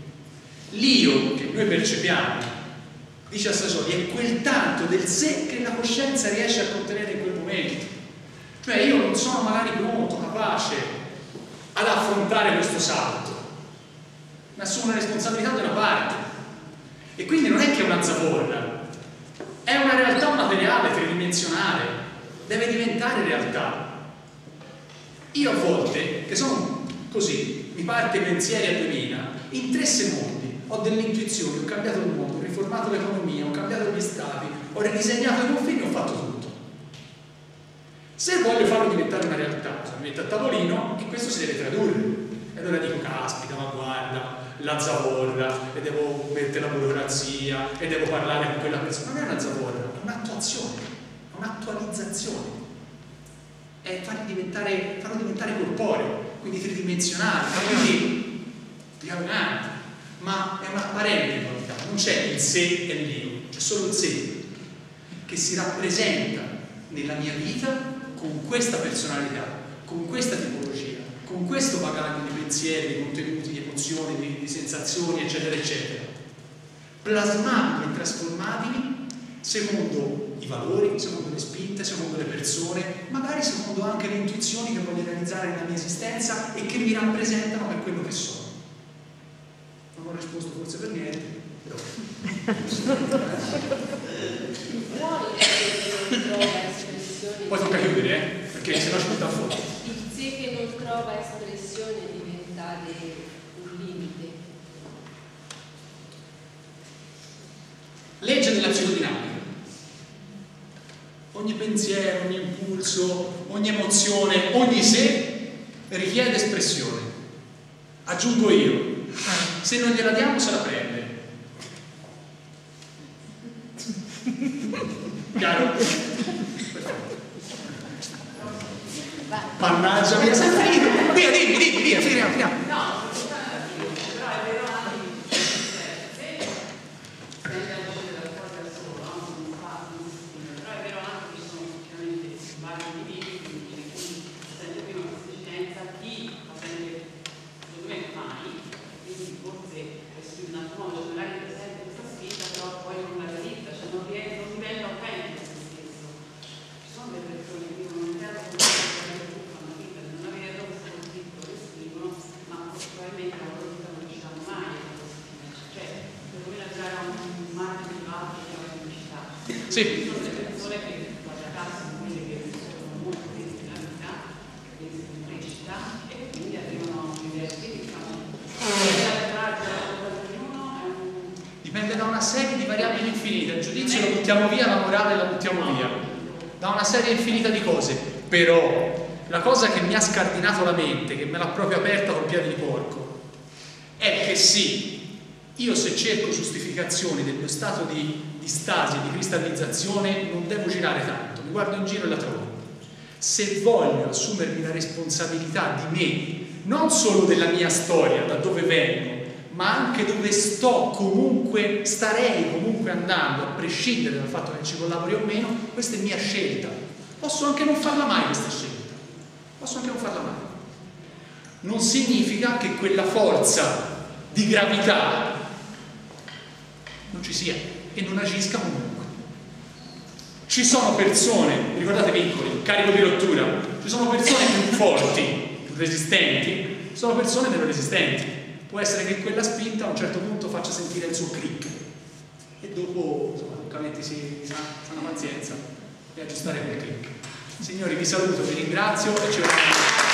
L'io che noi percepiamo, dice a Sagioli, è quel tanto del sé che la coscienza riesce a contenere in quel momento. Cioè io non sono magari pronto, capace ad affrontare questo salto, ma assumo una responsabilità da una parte. E quindi non è che è una zavorra, è una realtà materiale, tridimensionale, deve diventare realtà. Io a volte, che sono così, mi parte pensieri a duemila, in tre secondi ho delle intuizioni, ho cambiato il mondo, ho riformato l'economia, ho cambiato gli stati, ho ridisegnato i confini, ho fatto tutto. Se voglio farlo diventare una realtà, mi metto a tavolino, che questo si deve tradurre. E allora dico, caspita, ma guarda, la zavorra, e devo mettere la burocrazia, e devo parlare con quella persona. Non è una zavorra, è un'attuazione, è un'attualizzazione. È farlo diventare, farlo diventare corporeo, quindi tridimensionale, quindi dialogante, ma è un'apparente qualità, non c'è il sé e l'io, c'è solo il sé che si rappresenta nella mia vita con questa personalità, con questa tipologia, con questo bagaglio di pensieri, di contenuti, di emozioni, di, di sensazioni, eccetera, eccetera, plasmabili e trasformabili secondo i valori, secondo le spinte, secondo le persone, magari secondo anche le intuizioni che voglio realizzare nella mia esistenza e che mi rappresentano per quello che sono. Non ho risposto forse per niente, però... Poi tocca chiudere, eh? Perché se no ci butta fuori. Il sé che non trova espressione diventa un limite. Legge della psicodinamica. Ogni pensiero, ogni impulso, ogni emozione, ogni sé richiede espressione. Aggiungo io, se non gliela diamo se la prende. Chiaro? Mannaggia mia, sei finito! Via, dimmi, dimmi, via, finiamo, finiamo. No, però è vero anche che se tende a uscire dal cuore da solo, non fa, non si spinge, però è vero anche che ci sono effettivamente vari individui in cui si sente più una esigenza di avere, secondo me, mai, quindi forse è su un altro modo, cioè magari presente questa spinta, però poi non la realizza, cioè non diventa autentico se stesso. Ci sono delle persone che non intendo sì. Sono delle persone che guarda sono quelle che sono molto critiche nella vita, critiche in crescita e quindi arrivano a un'idea che diciamo dipende da una serie di variabili infinite. Il giudizio lo buttiamo via, la morale la buttiamo via, da una serie infinita di cose. Però la cosa che mi ha scardinato la mente, che me l'ha proprio aperta col piede di porco, è che sì, io se cerco giustificazioni del mio stato di di stasi, di cristallizzazione, non devo girare tanto, mi guardo in giro e la trovo. Se voglio assumermi la responsabilità di me, non solo della mia storia, da dove vengo, ma anche dove sto comunque, starei comunque andando, a prescindere dal fatto che ci collabori o meno, questa è mia scelta. Posso anche non farla mai questa scelta, posso anche non farla mai. Non significa che quella forza di gravità non ci sia e non agisca comunque. Ci sono persone, ricordate piccoli, carico di rottura, ci sono persone più forti, più resistenti, sono persone meno resistenti. Può essere che quella spinta a un certo punto faccia sentire il suo click e dopo insomma logicamente si sa una pazienza e aggiustare quel click. Signori, vi saluto, vi ringrazio e ci vediamo.